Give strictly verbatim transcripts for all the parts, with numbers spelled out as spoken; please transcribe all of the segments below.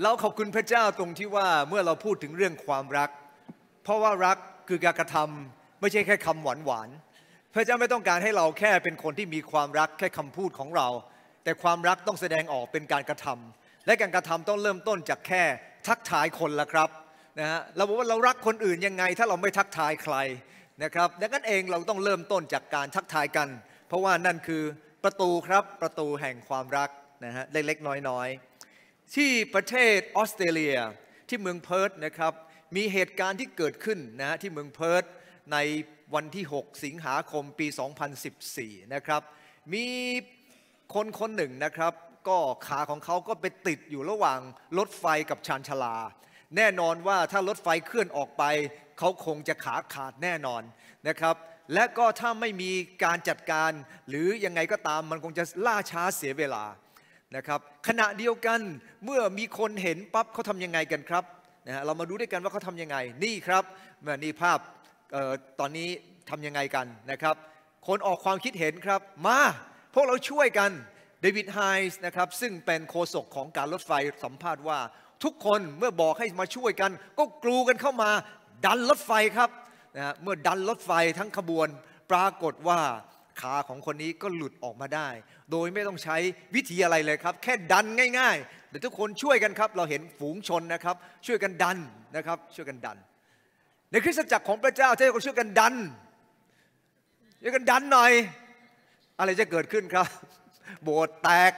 เราขอบคุณพระเจ้าตรงที่ว่าเมื่อเราพูดถึงเรื่องความรักเพราะว่ารักคือการกระทำไม่ใช่แค่คำหวานหวานพระเจ้าไม่ต้องการให้เราแค่เป็นคนที่มีความรักแค่คำพูดของเราแต่ความรักต้องแสดงออกเป็นการกระทำและการกระทำต้องเริ่มต้นจากแค่ทักทายคนละครับนะฮะเราบอกว่าเรารักคนอื่นยังไงถ้าเราไม่ทักทายใครนะครับดังนั้นเองเราต้องเริ่มต้นจากการทักทายกันเพราะว่านั่นคือประตูครับประตูแห่งความรักนะฮะเล็กๆน้อยๆที่ประเทศออสเตรเลียที่เมืองเพิร์ธนะครับมีเหตุการณ์ที่เกิดขึ้นนะฮะที่เมืองเพิร์ธในวันที่หกสิงหาคมปีสองพันสิบสี่นะครับมีคนคนหนึ่งนะครับก็ขาของเขาก็ไปติดอยู่ระหว่างรถไฟกับชานชาลาแน่นอนว่าถ้ารถไฟเคลื่อนออกไปเขาคงจะขาขาดแน่นอนนะครับและก็ถ้าไม่มีการจัดการหรือยังไงก็ตามมันคงจะล่าช้าเสียเวลานะครับขณะเดียวกันเมื่อมีคนเห็นปั๊บเขาทำยังไงกันครับนะฮะเรามาดูด้วยกันว่าเขาทำยังไงนี่ครับนี่ภาพออตอนนี้ทำยังไงกันนะครับคนออกความคิดเห็นครับมาพวกเราช่วยกันเดวิดไฮส์นะครับซึ่งเป็นโฆษกของการรถไฟสัมภาษณ์ว่าทุกคนเมื่อบอกให้มาช่วยกันก็กรูกันเข้ามาดันรถไฟครับนะฮะเมื่อดันรถไฟทั้งขบวนปรากฏว่าขาของคนนี้ก็หลุดออกมาได้โดยไม่ต้องใช้วิธีอะไรเลยครับแค่ดันง่ายๆแต่ทุกคนช่วยกันครับเราเห็นฝูงชนนะครับช่วยกันดันนะครับช่วยกันดันในคริสตจักรของพระเจ้าถ้าเราช่วยกันดันช่วยกันดันหน่อยอะไรจะเกิดขึ้นครับโบสถ์แตก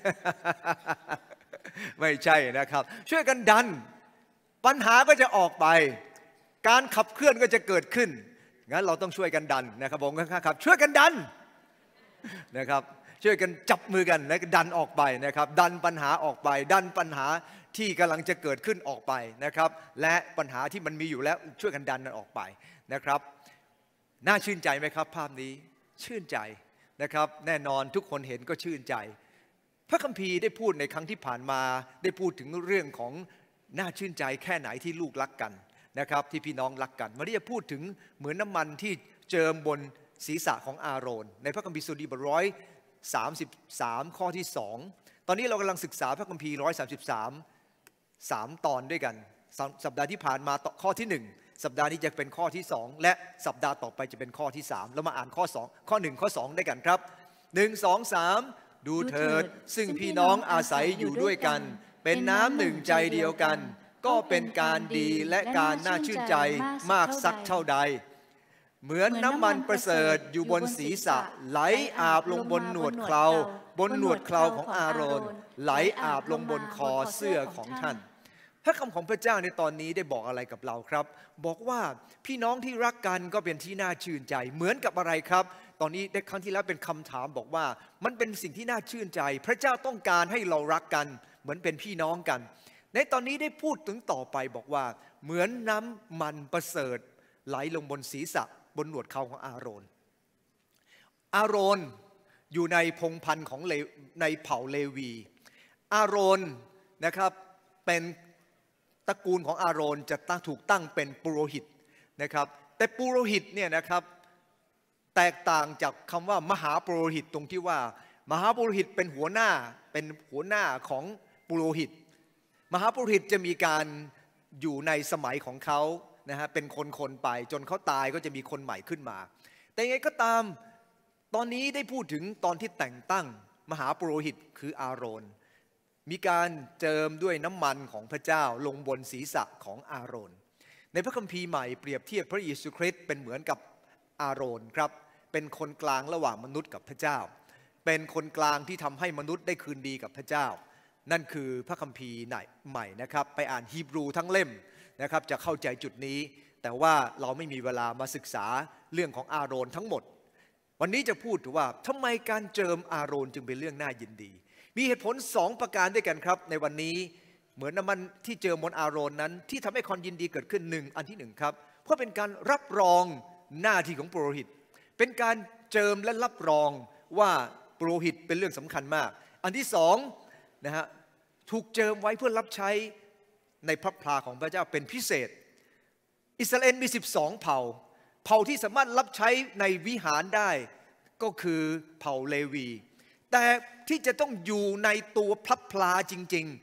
ไม่ใช่นะครับช่วยกันดันปัญหาก็จะออกไปการขับเคลื่อนก็จะเกิดขึ้นงั้นเราต้องช่วยกันดันนะครับผมครับช่วยกันดันนะครับช่วยกันจับมือกันแล้วดันออกไปนะครับดันปัญหาออกไปดันปัญหาที่กำลังจะเกิดขึ้นออกไปนะครับและปัญหาที่มันมีอยู่แล้วช่วยกันดันมันออกไปนะครับน่าชื่นใจไหมครับภาพนี้ชื่นใจนะครับแน่นอนทุกคนเห็นก็ชื่นใจพระคัมภีร์ได้พูดในครั้งที่ผ่านมาได้พูดถึงเรื่องของน่าชื่นใจแค่ไหนที่ลูกรักกันนะครับที่พี่น้องรักกันวันนี้จะพูดถึงเหมือนน้ำมันที่เจิมบนศีรษะของอาโรนในพระคัมภีร์สดุดีบทร้อยสามสิบสามข้อที่สองตอนนี้เรากำลังศึกษาพระคัมภีร์ร้อยสามสิบสามสามตอนด้วยกันสัปดาห์ที่ผ่านมาข้อที่หนึ่งสัปดาห์นี้จะเป็นข้อที่สองและสัปดาห์ต่อไปจะเป็นข้อที่สามเรามาอ่านข้อสองข้อหนึ่งข้อสองด้วยกันครับหนึ่ง สอง สามดูเถิดซึ่งพี่น้องอาศัยอยู่ด้วยกันเป็นน้ำหนึ่งใจเดียวกันก็เป็นการดีและการน่าชื่นใจมากสักเท่าใดเหมือนน้ำมันประเสริฐอยู่บนศีรษะไหลอาบลงบนหนวดเคราบนหนวดเคราของอาโรนไหลอาบลงบนคอเสื้อของท่านพระคำของพระเจ้าในตอนนี้ได้บอกอะไรกับเราครับบอกว่าพี่น้องที่รักกันก็เป็นที่น่าชื่นใจเหมือนกับอะไรครับตอนนี้ในครั้งที่แล้วเป็นคำถามบอกว่ามันเป็นสิ่งที่น่าชื่นใจพระเจ้าต้องการให้เรารักกันเหมือนเป็นพี่น้องกันในตอนนี้ได้พูดถึงต่อไปบอกว่าเหมือนน้ำมันประเสริฐไหลลงบนศีรษะบนหนวดเขาของอาโรนอาโรนอยู่ในพงศ์พันธุ์ของในเผ่าเลวีอาโรนนะครับเป็นตระกูลของอาโรนจะตั้งถูกตั้งเป็นปุโรหิตนะครับแต่ปุโรหิตเนี่ยนะครับแตกต่างจากคำว่ามหาปุโรหิตตรงที่ว่ามหาปุโรหิตเป็นหัวหน้าเป็นหัวหน้าของปุโรหิตมหาปุโรหิตจะมีการอยู่ในสมัยของเขานะฮะเป็นคนๆไปจนเขาตายก็จะมีคนใหม่ขึ้นมาแต่ยังไงก็ตามตอนนี้ได้พูดถึงตอนที่แต่งตั้งมหาปุโรหิตคืออาโรนมีการเจิมด้วยน้ำมันของพระเจ้าลงบนศีรษะของอาโรนในพระคัมภีร์ใหม่เปรียบเทียบพระเยซูคริสต์เป็นเหมือนกับอาโรนครับเป็นคนกลางระหว่างมนุษย์กับพระเจ้าเป็นคนกลางที่ทำให้มนุษย์ได้คืนดีกับพระเจ้านั่นคือพระคัมภีร์ใหม่นะครับไปอ่านฮีบรูทั้งเล่มนะครับจะเข้าใจจุดนี้แต่ว่าเราไม่มีเวลามาศึกษาเรื่องของอาโรนทั้งหมดวันนี้จะพูดถึงว่าทำไมการเจิมอาโรนจึงเป็นเรื่องน่ายินดีมีเหตุผลสองประการด้วยกันครับในวันนี้เหมือนน้ำมันที่เจิมบนอาโรนนั้นที่ทำให้ความยินดีเกิดขึ้นหนึ่งอันที่หนึ่งครับเพราะเป็นการรับรองหน้าที่ของปุโรหิตเป็นการเจิมและรับรองว่าปุโรหิตเป็นเรื่องสำคัญมากอันที่สองนะฮะถูกเจิมไว้เพื่อรับใช้ในพระพลาของพระเจ้าเป็นพิเศษอิสราเอลมีสิบสองเผ่าเผ่าที่สามารถรับใช้ในวิหารได้ก็คือเผ่าเลวีแต่ที่จะต้องอยู่ในตัวพระพลาจริงๆ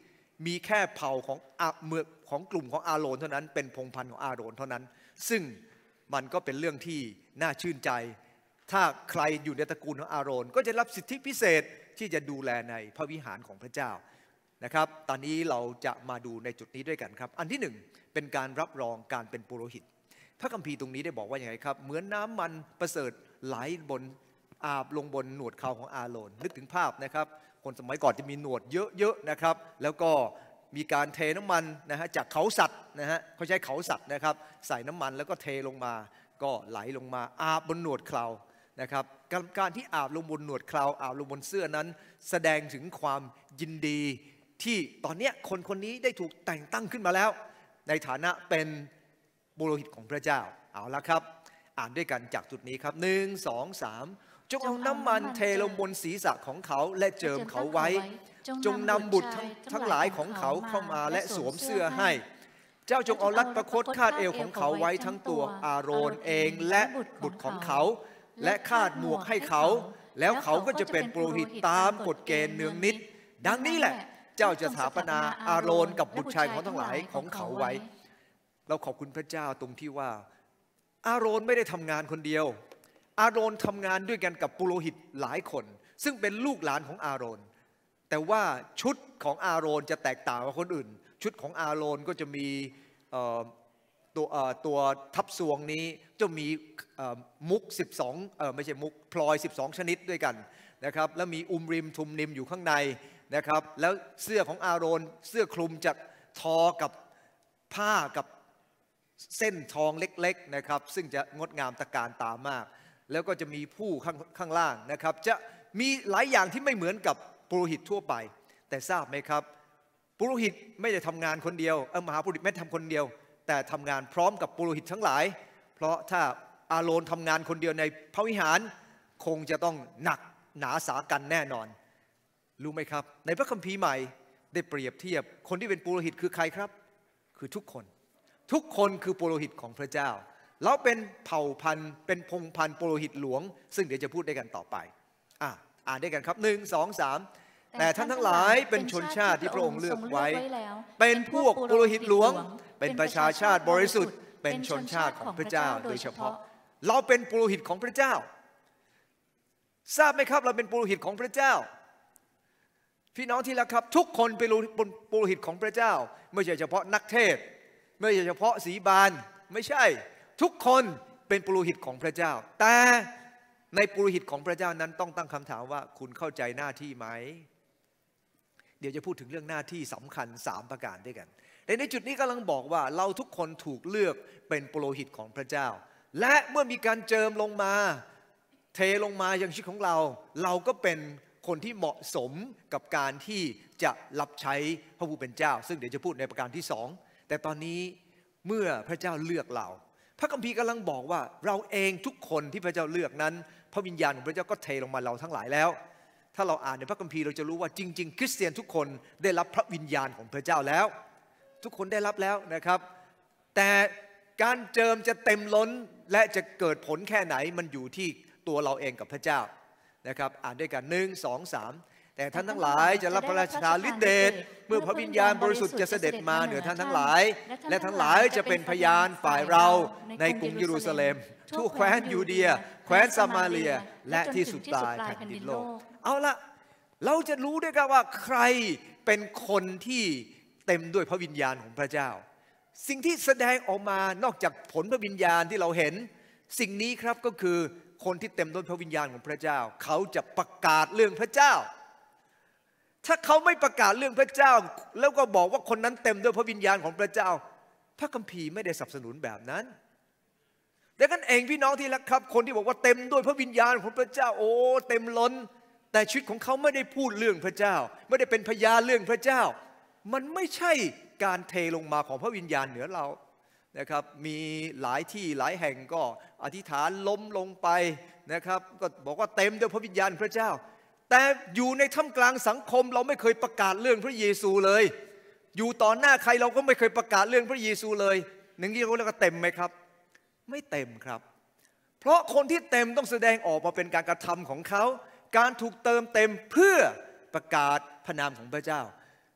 มีแค่เผ่าของอาเมือของกลุ่มของอาโรนเท่านั้นเป็นพงศ์พันธุ์ของอาโรนเท่านั้นซึ่งมันก็เป็นเรื่องที่น่าชื่นใจถ้าใครอยู่ในตระกูลของอาโรนก็จะรับสิทธิพิเศษที่จะดูแลในพระวิหารของพระเจ้านะครับตอนนี้เราจะมาดูในจุดนี้ด้วยกันครับอันที่หนึ่งเป็นการรับรองการเป็นปุโรหิตพระคัมภีร์ตรงนี้ได้บอกว่าอย่างไรครับเหมือนน้ำมันประเสริฐไหลบนอาบลงบนหนวดเขาของอาโรนนึกถึงภาพนะครับคนสมัยก่อนจะมีหนวดเยอะๆนะครับแล้วก็มีการเทน้ำมันนะฮะจากเขาสัตว์นะฮะเขาใช้เขาสัตว์นะครับใส่น้ำมันแล้วก็เทลงมาก็ไหลลงมาอาบบนหนวดเขานะครับการที่อาบลงบนหนวดเคราอาบลงบนเสื้อนั้นแสดงถึงความยินดีที่ตอนนี้คนคนนี้ได้ถูกแต่งตั้งขึ้นมาแล้วในฐานะเป็นปุโรหิตของพระเจ้าเอาละครับอ่านด้วยกันจากจุดนี้ครับหนึ่งสองสามจงเอาน้ำมันเทลงบนศีรษะของเขาและเจิมเขาไว้จงนำบุตรทั้งหลายของเขาเข้ามาและสวมเสื้อให้เจ้าจงเอารัดประคตคาดเอวของเขาไว้ทั้งตัวอาโรนเองและบุตรของเขาและคาดหมวกให้เขาแล้วเขาก็จะเป็นปุโรหิตตามกฎเกณฑ์เนืองนิดดังนี้แหละเจ้าจะสถาปนาอาโรนกับบุตรชายของทั้งหลายของเขาไว้เราขอบคุณพระเจ้าตรงที่ว่าอาโรนไม่ได้ทำงานคนเดียวอาโรนทำงานด้วยกันกับปุโรหิตหลายคนซึ่งเป็นลูกหลานของอาโรนแต่ว่าชุดของอาโรนจะแตกต่างกว่าคนอื่นชุดของอาโรนก็จะมีตัวตัวทับทรวงนี้จะมีมุกสิบสองเออไม่ใช่มุกพลอยสิบสองชนิดด้วยกันนะครับแล้วมีอุมริมทุมนิมอยู่ข้างในนะครับแล้วเสื้อของอาโรนเสื้อคลุมจะทอกับผ้ากับเส้นทองเล็กๆนะครับซึ่งจะงดงามตะการตามากแล้วก็จะมีผู้ข้างข้างล่างนะครับจะมีหลายอย่างที่ไม่เหมือนกับปุโรหิตทั่วไปแต่ทราบไหมครับปุโรหิตไม่ได้ทำงานคนเดียวเออมหาปุโรหิตไม่ทำคนเดียวแต่ทำงานพร้อมกับปุโรหิตทั้งหลายเพราะถ้าอาโรนทำงานคนเดียวในพระวิหารคงจะต้องหนักหนาสากันแน่นอนรู้ไหมครับในพระคัมภีร์ใหม่ได้เปรียบเทียบคนที่เป็นปุโรหิตคือใครครับคือทุกคนทุกคนคือปุโรหิตของพระเจ้าเราเป็นเผ่าพันธุ์เป็นพงพันธุ์ปุโรหิตหลวงซึ่งเดี๋ยวจะพูดได้กันต่อไปอ่ะอ่านได้กันครับหนึ่งสองสามแต่ท่านทั้งหลายเป็นชนชาติที่พระองค์เลือกไว้เป็นพวกปุโรหิตหลวงเป็นประชาชาติบริสุทธิ์เป็นชนชาติของพระเจ้าโดยเฉพาะเราเป็นปุโรหิตของพระเจ้าทราบไหมครับเราเป็นปุโรหิตของพระเจ้าพี่น้องที่รักครับทุกคนเป็นปุโรหิตของพระเจ้าไม่ใช่เฉพาะนักเทศไม่ใช่เฉพาะสีบานไม่ใช่ทุกคนเป็นปุโรหิตของพระเจ้าแต่ในปุโรหิตของพระเจ้านั้นต้องตั้งคำถามว่าคุณเข้าใจหน้าที่ไหมเดี๋ยวจะพูดถึงเรื่องหน้าที่สำคัญสามประการด้วยกันแต่ในจุดนี้กำลังบอกว่าเราทุกคนถูกเลือกเป็นปุโรหิตของพระเจ้าและเมื่อมีการเจิมลงมาเทลงมาอย่างชีวิตของเราเราก็เป็นคนที่เหมาะสมกับการที่จะรับใช้พระผู้เป็นเจ้าซึ่งเดี๋ยวจะพูดในประการที่สองแต่ตอนนี้เมื่อพระเจ้าเลือกเราพระคัมภีร์กำลังบอกว่าเราเองทุกคนที่พระเจ้าเลือกนั้นพระวิญญาณของพระเจ้าก็เทลงมาเราทั้งหลายแล้วถ้าเราอ่านในพระคัมภีร์เราจะรู้ว่าจริงๆคริสเตียนทุกคนได้รับพระวิญญาณของพระเจ้าแล้วทุกคนได้รับแล้วนะครับแต่การเจิมจะเต็มล้นและจะเกิดผลแค่ไหนมันอยู่ที่ตัวเราเองกับพระเจ้านะครับอ่านด้วยกันหนึ่งสองสามแต่ท่านทั้งหลายจะรับพระราชทานฤทธิเดชเมื่อพระวิญญาณบริสุทธิ์จะเสด็จมาเหนือท่านทั้งหลายและทั้งหลายจะเป็นพยานฝ่ายเราในกรุงเยรูซาเล็มทั่วแคว้นยูเดียแคว้นซามาเรียและที่สุดปลายแผ่นดินโลกเอาละเราจะรู้ด้วยกันว่าใครเป็นคนที่เต็มด้วยพระวิญญาณของพระเจ้าสิ่งที่แสดงออกมานอกจากผลพระวิญญาณที่เราเห็นสิ่งนี้ครับก็คือคนที่เต็มด้วยพระวิญญาณของพระเจ้าเขาจะประกาศเรื่องพระเจ้าถ้าเขาไม่ประกาศเรื่องพระเจ้าแล้วก็บอกว่าคนนั้นเต็มด้วยพระวิญญาณของพระเจ้าพระคัมภีร์ไม่ได้สนับสนุนแบบนั้นดังนั้นเองพี่น้องที่รักครับคนที่บอกว่าเต็มด้วยพระวิญญาณของพระเจ้าโอ้เต็มล้นแต่ชีวิตของเขาไม่ได้พูดเรื่องพระเจ้าไม่ได้เป็นพยานเรื่องพระเจ้ามันไม่ใช่การเทลงมาของพระวิญญาณเหนือเรานะครับมีหลายที่หลายแห่งก็อธิษฐานล้มลงไปนะครับก็บอกว่าเต็มด้วยพระวิญญาณพระเจ้าแต่อยู่ในท่ามกลางสังคมเราไม่เคยประกาศเรื่องพระเยซูเลยอยู่ต่อหน้าใครเราก็ไม่เคยประกาศเรื่องพระเยซูเลยอย่างนี้เขาเรียกว่าเต็มไหมครับไม่เต็มครับเพราะคนที่เต็มต้องแสดงออกมาเป็นการกระทำของเขาการถูกเติมเต็มเพื่อประกาศพระนามของพระเจ้าพ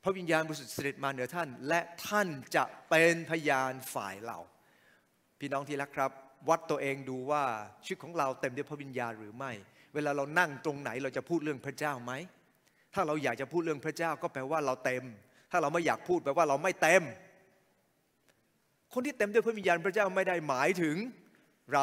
ระวิญญาณบริสุทธิ์เสด็จมาเหนือท่านและท่านจะเป็นพยานฝ่ายเราพี่น้องที่รักครับวัดตัวเองดูว่าชีวิตของเราเต็มด้วยพระวิญญาณหรือไม่เวลาเรานั่งตรงไหนเราจะพูดเรื่องพระเจ้าไหมถ้าเราอยากจะพูดเรื่องพระเจ้าก็แปลว่าเราเต็มถ้าเราไม่อยากพูดแปลว่าเราไม่เต็มคนที่เต็มด้วยพระวิญญาณพระเจ้าไม่ได้หมายถึงเรา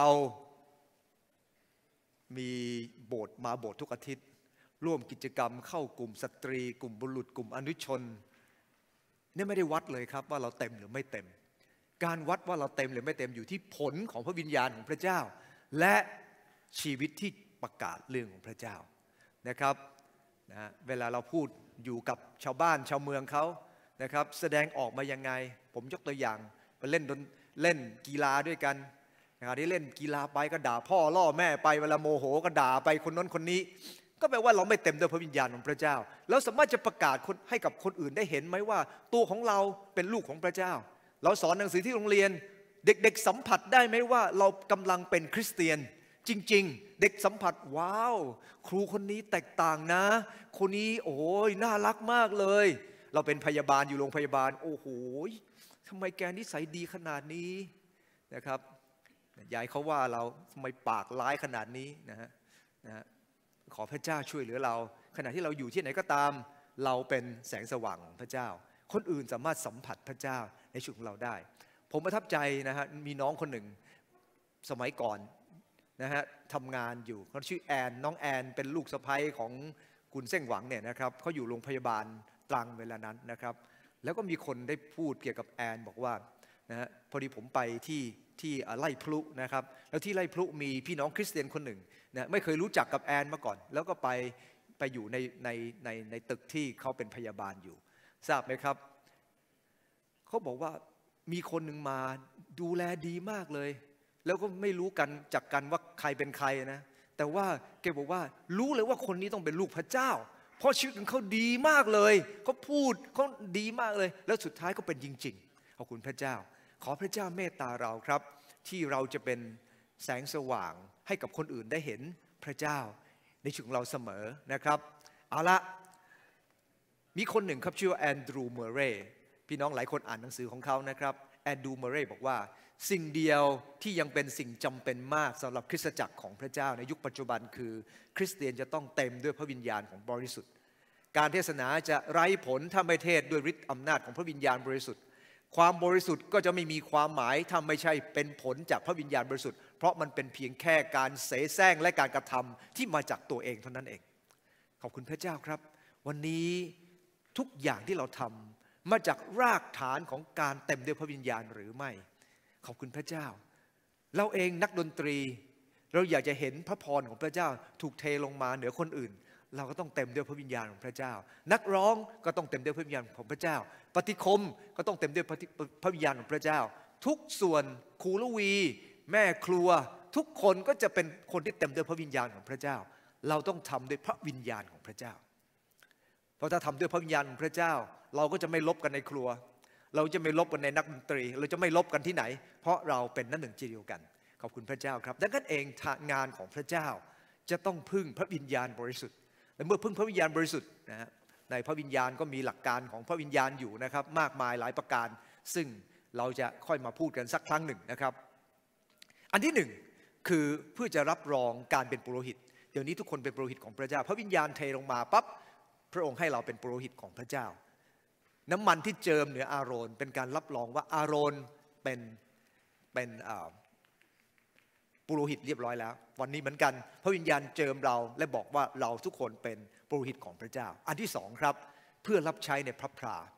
มีโบสถ์มาโบสถ์ทุกอาทิตย์ร่วมกิจกรรมเข้ากลุ่มสตรีกลุ่มบุรุษกลุ่มอนุชนนี่ไม่ได้วัดเลยครับว่าเราเต็มหรือไม่เต็มการวัดว่าเราเต็มหรือไม่เต็มอยู่ที่ผลของพระวิญญาณของพระเจ้าและชีวิตที่ประกาศเรื่องของพระเจ้านะครับนะเวลาเราพูดอยู่กับชาวบ้านชาวเมืองเขานะครับแสดงออกมายังไงผมยกตัวอย่างไปเล่นดนเล่นกีฬาด้วยกันนะครับที่เล่นกีฬาไปก็ด่าพ่อล่อแม่ไปเวลาโมโหก็ด่าไปคนนั้นคนนี้ก็แปลว่าเราไม่เต็มด้วยพระวิญญาณของพระเจ้าแล้วสามารถจะประกาศให้กับคนอื่นได้เห็นไหมว่าตัวของเราเป็นลูกของพระเจ้าเราสอนหนังสือที่โรงเรียนเด็กๆสัมผัสได้ไหมว่าเรากำลังเป็นคริสเตียนจริงๆเด็กสัมผัสว้าวครูคนนี้แตกต่างนะคนนี้โอ้ยน่ารักมากเลยเราเป็นพยาบาลอยู่โรงพยาบาลโอ้โหทำไมแกนิสัยดีขนาดนี้นะครับยายเขาว่าเราทำไมปากร้ายขนาดนี้นะฮะนะฮะขอพระเจ้าช่วยเหลือเราขณะที่เราอยู่ที่ไหนก็ตามเราเป็นแสงสว่างของพระเจ้าคนอื่นสามารถสัมผัสพระเจ้าในชีวิตของเราได้ผมประทับใจนะฮะมีน้องคนหนึ่งสมัยก่อนนะฮะทำงานอยู่เขาชื่อแอนน้องแอนเป็นลูกสะใภ้ของคุณเส้งหวังเนี่ยนะครับเขาอยู่โรงพยาบาลตรังเวลานั้นนะครับแล้วก็มีคนได้พูดเกี่ยวกับแอนบอกว่านะฮะพอดีผมไปที่ที่ไร่พลุนะครับแล้วที่ไร่พลุมีพี่น้องคริสเตียนคนหนึ่งนะไม่เคยรู้จักกับแอนมาก่อนแล้วก็ไปไปอยู่ในในในในตึกที่เขาเป็นพยาบาลอยู่ทราบไหมครับเขาบอกว่ามีคนหนึ่งมาดูแลดีมากเลยแล้วก็ไม่รู้กันจากกันว่าใครเป็นใครนะแต่ว่าแกบอกว่ารู้เลยว่าคนนี้ต้องเป็นลูกพระเจ้าเพราะชีวิตของเขาดีมากเลยเขาพูดเขาดีมากเลยแล้วสุดท้ายก็เป็นจริงๆขอบคุณพระเจ้าขอพระเจ้าเมตตาเราครับที่เราจะเป็นแสงสว่างให้กับคนอื่นได้เห็นพระเจ้าในชีวิตของเราเสมอนะครับเอาละมีคนหนึ่งครับชื่อแอนดรูว์ เมอร์เรย์พี่น้องหลายคนอ่านหนังสือของเขานะครับแอนดรูว์ เมอร์เรย์บอกว่าสิ่งเดียวที่ยังเป็นสิ่งจำเป็นมากสำหรับคริสตจักรของพระเจ้าในยุคปัจจุบันคือคริสเตียนจะต้องเต็มด้วยพระวิญญาณของบริสุทธิ์การเทศนาจะไร้ผลถ้าไม่เทศด้วยฤทธิ์อำนาจของพระวิญญาณบริสุทธิ์ความบริสุทธิ์ก็จะไม่มีความหมายถ้าไม่ใช่เป็นผลจากพระวิญญาณบริสุทธิ์เพราะมันเป็นเพียงแค่การเสแสร้งและการกระทำที่มาจากตัวเองเท่านั้นเองขอบคุณพระเจ้าครับวันนี้ทุกอย่างที่เราทำมาจากรากฐานของการเต็มด้วยพระวิญญาณหรือไม่ขอบคุณพระเจ้าเราเองนักดนตรีเราอยากจะเห็นพระพรของพระเจ้าถูกเทลงมาเหนือคนอื่นเราก็ต้องเต็มด้วยพระวิญญาณของพระเจ้านักร้องก็ต้องเต็มด้วยพระวิญญาณของพระเจ้าปฏิคมก็ต้องเต็มด้วยพระวิญญาณของพระเจ้าทุกส่วนครูละวีแม่ครัวทุกคนก็จะเป็นคนที่เต็มด้วยพระวิญญาณของพระเจ้าเราต้องทำด้วยพระวิญญาณของพระเจ้าเพราะถ้าทำด้วยพระวิญญาณของพระเจ้าเราก็จะไม่ลบกันในครัวเราจะไม่ลบกันในนักดนตรีเราจะไม่ลบกันที่ไหนเพราะเราเป็นน้ำหนึ่งใจเดียวกันขอบคุณพระเจ้าครับดังนั้นเองงานของพระเจ้าจะต้องพึ่งพระวิญญาณบริสุทธิ์และเมื่อพึ่งพระวิญญาณบริสุทธิ์นะฮะในพระวิญญาณก็มีหลักการของพระวิญญาณอยู่นะครับมากมายหลายประการซึ่งเราจะค่อยมาพูดกันสักครั้งหนึ่งนะครับอันที่หนึ่งคือเพื่อจะรับรองการเป็นปุโรหิตเดี๋ยวนี้ทุกคนเป็นปุโรหิตของพระเจ้าพระวิญญาณเทลงมาปั๊บพระองค์ให้เราเป็นปุโรหิตของพระเจ้าน้ำมันที่เจิมเหนืออาโรนเป็นการรับรองว่าอาโรนเป็นเป็นปุโรหิตเรียบร้อยแล้ววันนี้เหมือนกันพระวิญญาณเจิมเราและบอกว่าเราทุกคนเป็นปุโรหิตของพระเจ้าอันที่สองครับเพื่อรับใช้ในพระพรา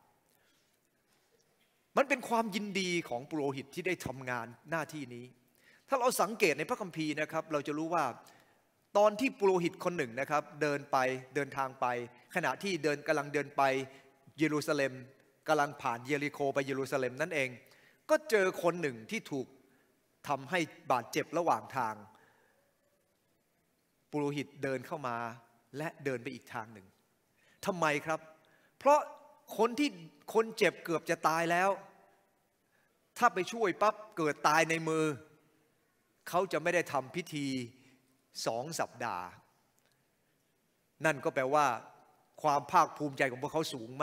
มันเป็นความยินดีของปุโรหิตที่ได้ทำงานหน้าที่นี้ถ้าเราสังเกตในพระคัมภีร์นะครับเราจะรู้ว่าตอนที่ปุโรหิตคนหนึ่งนะครับเดินไปเดินทางไปขณะที่เดินกำลังเดินไปเยรูซาเล็มกำลังผ่านเยริโคไปเยรูซาเล็มนั่นเองก็เจอคนหนึ่งที่ถูกทำให้บาดเจ็บระหว่างทางปุโรหิตเดินเข้ามาและเดินไปอีกทางหนึ่งทำไมครับเพราะคนที่คนเจ็บเกือบจะตายแล้วถ้าไปช่วยปั๊บเกิดตายในมือเขาจะไม่ได้ทำพิธีสองสัปดาห์นั่นก็แปลว่าความภาคภูมิใจของพวกเขาสูงมาก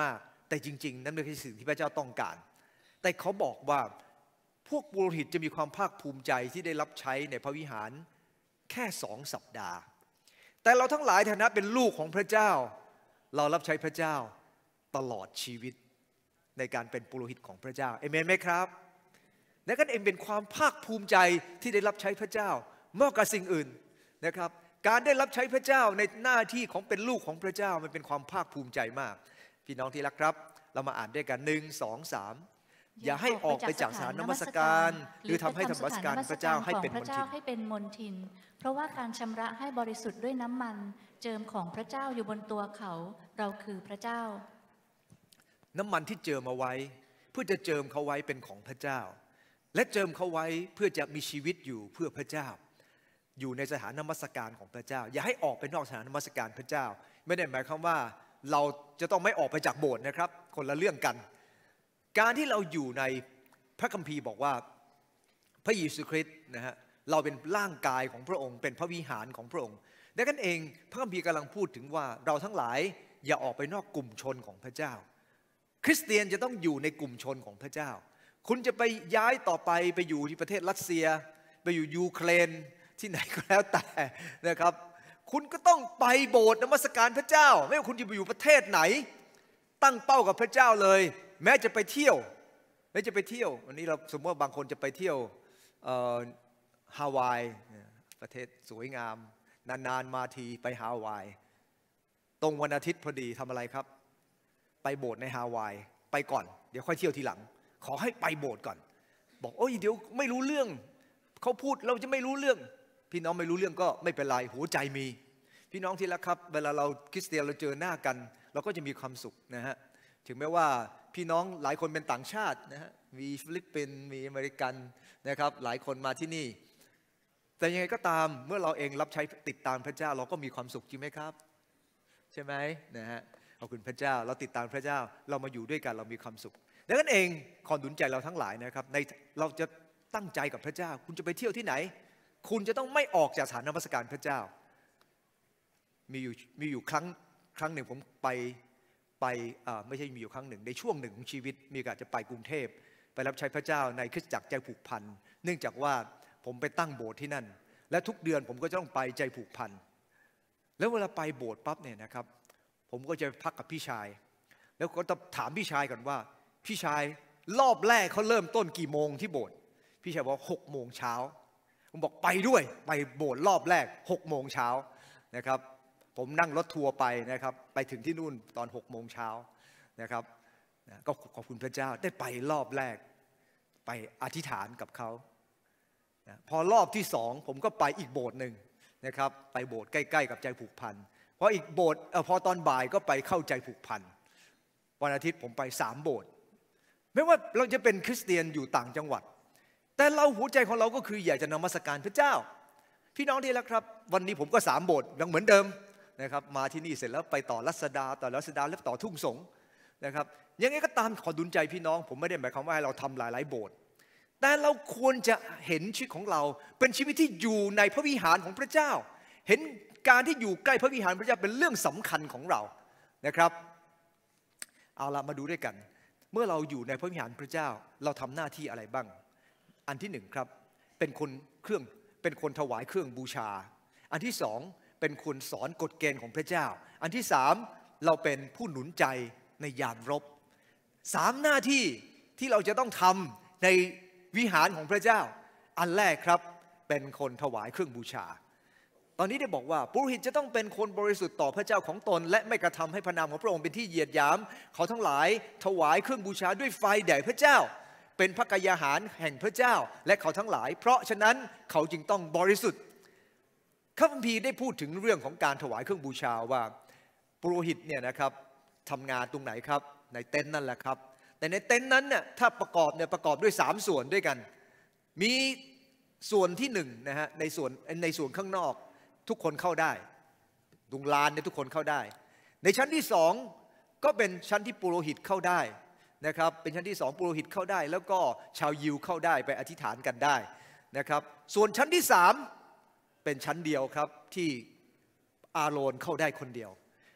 แต่จริงๆนั่นไม่ใช่สิ่งที่พระเจ้าต้องการแต่เขาบอกว่าพวกปุโรหิตจะมีความภาคภูมิใจที่ได้รับใช้ในพระวิหารแค่สองสัปดาห์แต่เราทั้งหลายฐานะเป็นลูกของพระเจ้าเรารับใช้พระเจ้าตลอดชีวิตในการเป็นปุโรหิตของพระเจ้าเอเมนไหมครับและกันเองเป็นความภาคภูมิใจที่ได้รับใช้พระเจ้ามากกว่าสิ่งอื่นนะครับการได้รับใช้พระเจ้าในหน้าที่ของเป็นลูกของพระเจ้ามันเป็นความภาคภูมิใจมากพี่น้องที่รักครับเรามาอ่านด้วยกันหนึ่งสองสามอย่าให้ออกไปจากสถานนมัสการหรือทำให้ธรรมสการพระเจ้าให้เป็นมลทินให้เป็นมลทินเพราะว่าการชำระให้บริสุทธิ์ด้วยน้ำมันเจิมของพระเจ้าอยู่บนตัวเขาเราคือพระเจ้าน้ำมันที่เจิมเอาไว้เพื่อจะเจิมเขาไว้เป็นของพระเจ้าและเจิมเขาไว้เพื่อจะมีชีวิตอยู่เพื่อพระเจ้าอยู่ในสถานนมัสการของพระเจ้าอย่าให้ออกไปนอกสถานนมัสการพระเจ้าไม่ได้หมายความว่าเราจะต้องไม่ออกไปจากโบสถ์นะครับคนละเรื่องกันการที่เราอยู่ในพระคัมภีร์บอกว่าพระเยซูคริสต์นะฮะเราเป็นร่างกายของพระองค์เป็นพระวิหารของพระองค์ดังนั้นเองพระคัมภีร์กำลังพูดถึงว่าเราทั้งหลายอย่าออกไปนอกกลุ่มชนของพระเจ้าคริสเตียนจะต้องอยู่ในกลุ่มชนของพระเจ้าคุณจะไปย้ายต่อไปไปอยู่ที่ประเทศรัสเซียไปอยู่ยูเครนที่ไหนก็แล้วแต่นะครับคุณก็ต้องไปโบสถ์นมัสการพระเจ้าไม่ว่าคุณจะไปอยู่ประเทศไหนตั้งเป้ากับพระเจ้าเลยแม้จะไปเที่ยวแม้จะไปเที่ยววันนี้เราสมมติว่าบางคนจะไปเที่ยวฮาวายประเทศสวยงามนานๆมาทีไปฮาวายตรงวันอาทิตย์พอดีทำอะไรครับไปโบสถ์ในฮาวายไปก่อนเดี๋ยวค่อยเที่ยวทีหลังขอให้ไปโบสถ์ก่อนบอกโอ้ยเดี๋ยวไม่รู้เรื่องเขาพูดเราจะไม่รู้เรื่องพี่น้องไม่รู้เรื่องก็ไม่เป็นไรหัวใจมีพี่น้องที่รักครับเวลาเราคริสเตียนเราเจอหน้ากันเราก็จะมีความสุขนะฮะถึงแม้ว่าพี่น้องหลายคนเป็นต่างชาตินะฮะมีฟิลิปปินส์มีอเมริกันนะครับหลายคนมาที่นี่แต่ยังไงก็ตามเมื่อเราเองรับใช้ติดตามพระเจ้าเราก็มีความสุขจริงไหมครับใช่ไหมนะฮะขอบคุณพระเจ้าเราติดตามพระเจ้าเรามาอยู่ด้วยกันเรามีความสุขดังนั้นเองขอหนุนใจเราทั้งหลายนะครับในเราจะตั้งใจกับพระเจ้าคุณจะไปเที่ยวที่ไหนคุณจะต้องไม่ออกจากสถานนมัสการพระเจ้ามีอยู่มีอยู่ครั้งครั้งหนึ่งผมไปไปไม่ใช่มีอยู่ครั้งหนึ่งในช่วงหนึ่งของชีวิตมีโอกาสจะไปกรุงเทพไปรับใช้พระเจ้าในคริสตจักรใจผูกพันเนื่องจากว่าผมไปตั้งโบสถ์ที่นั่นและทุกเดือนผมก็ต้องไปใจผูกพันแล้วเวลาไปโบสถ์ปั๊บเนี่ยนะครับผมก็จะพักกับพี่ชายแล้วก็ต้องถามพี่ชายก่อนว่าพี่ชายรอบแรกเขาเริ่มต้นกี่โมงที่โบสถ์พี่ชายบอกหกโมงเช้าผมบอกไปด้วยไปโบสถ์รอบแรกหกโมงเช้านะครับผมนั่งรถทัวร์ไปนะครับไปถึงที่นู่นตอนหกโมงเช้านะครับก็ขอบคุณพระเจ้าได้ไปรอบแรกไปอธิษฐานกับเขาพอรอบที่สองผมก็ไปอีกโบสถ์หนึ่งนะครับไปโบสถ์ใกล้ๆกับใจผูกพันพออีกโบสถ์พอตอนบ่ายก็ไปเข้าใจผูกพันวันอาทิตย์ผมไปสามโบสถ์ไม่ว่าเราจะเป็นคริสเตียนอยู่ต่างจังหวัดแต่เราหัวใจของเราก็คืออยากจะนมัสการพระเจ้าพี่น้องที่รักครับวันนี้ผมก็สามโบสถ์ยังเหมือนเดิมนะครับมาที่นี่เสร็จแล้วไปต่อรัศดาต่อรัศดาแล้วต่อทุ่งสงนะครับยังไงก็ตามขอดุลใจพี่น้องผมไม่ได้หมายความว่าให้เราทำหลายๆโบสถ์แต่เราควรจะเห็นชีวิตของเราเป็นชีวิตที่อยู่ในพระวิหารของพระเจ้าเห็นการที่อยู่ใกล้พระวิหารพระเจ้าเป็นเรื่องสำคัญของเรานะครับเอาละมาดูด้วยกันเมื่อเราอยู่ในพระวิหารพระเจ้าเราทำหน้าที่อะไรบ้างอันที่หนึ่งครับเป็นคนเครื่องเป็นคนถวายเครื่องบูชาอันที่สองเป็นคนสอนกฎเกณฑ์ของพระเจ้าอันที่สามเราเป็นผู้หนุนใจในยามรบสามหน้าที่ที่เราจะต้องทำในวิหารของพระเจ้าอันแรกครับเป็นคนถวายเครื่องบูชาตอนนี้ได้บอกว่าปุโรหิตจะต้องเป็นคนบริสุทธิ์ต่อพระเจ้าของตนและไม่กระทำให้พระนามของพระองค์เป็นที่เหยียดหยามเขาทั้งหลายถวายเครื่องบูชาด้วยไฟแด่พระเจ้าเป็นพระกายอาหารแห่งพระเจ้าและเขาทั้งหลายเพราะฉะนั้นเขาจึงต้องบริสุทธิ์พระคัมภีร์ได้พูดถึงเรื่องของการถวายเครื่องบูชาว่าปุโรหิตเนี่ยนะครับทำงานตรงไหนครับในเต็นท์นั่นแหละครับแต่ในเต็นท์นั้นเนี่ยถ้าประกอบเนี่ยประกอบด้วยสามส่วนด้วยกันมีส่วนที่หนึ่งนะฮะในส่วนในส่วนข้างนอกทุกคนเข้าได้ตรงลานเนี่ยทุกคนเข้าได้ในชั้นที่สองก็เป็นชั้นที่ปุโรหิตเข้าได้นะครับเป็นชั้นที่สองปุโรหิตเข้าได้แล้วก็ชาวยิวเข้าได้ไปอธิษฐานกันได้นะครับส่วนชั้นที่สามเป็นชั้นเดียวครับที่อาโรนเข้าได้คนเดียว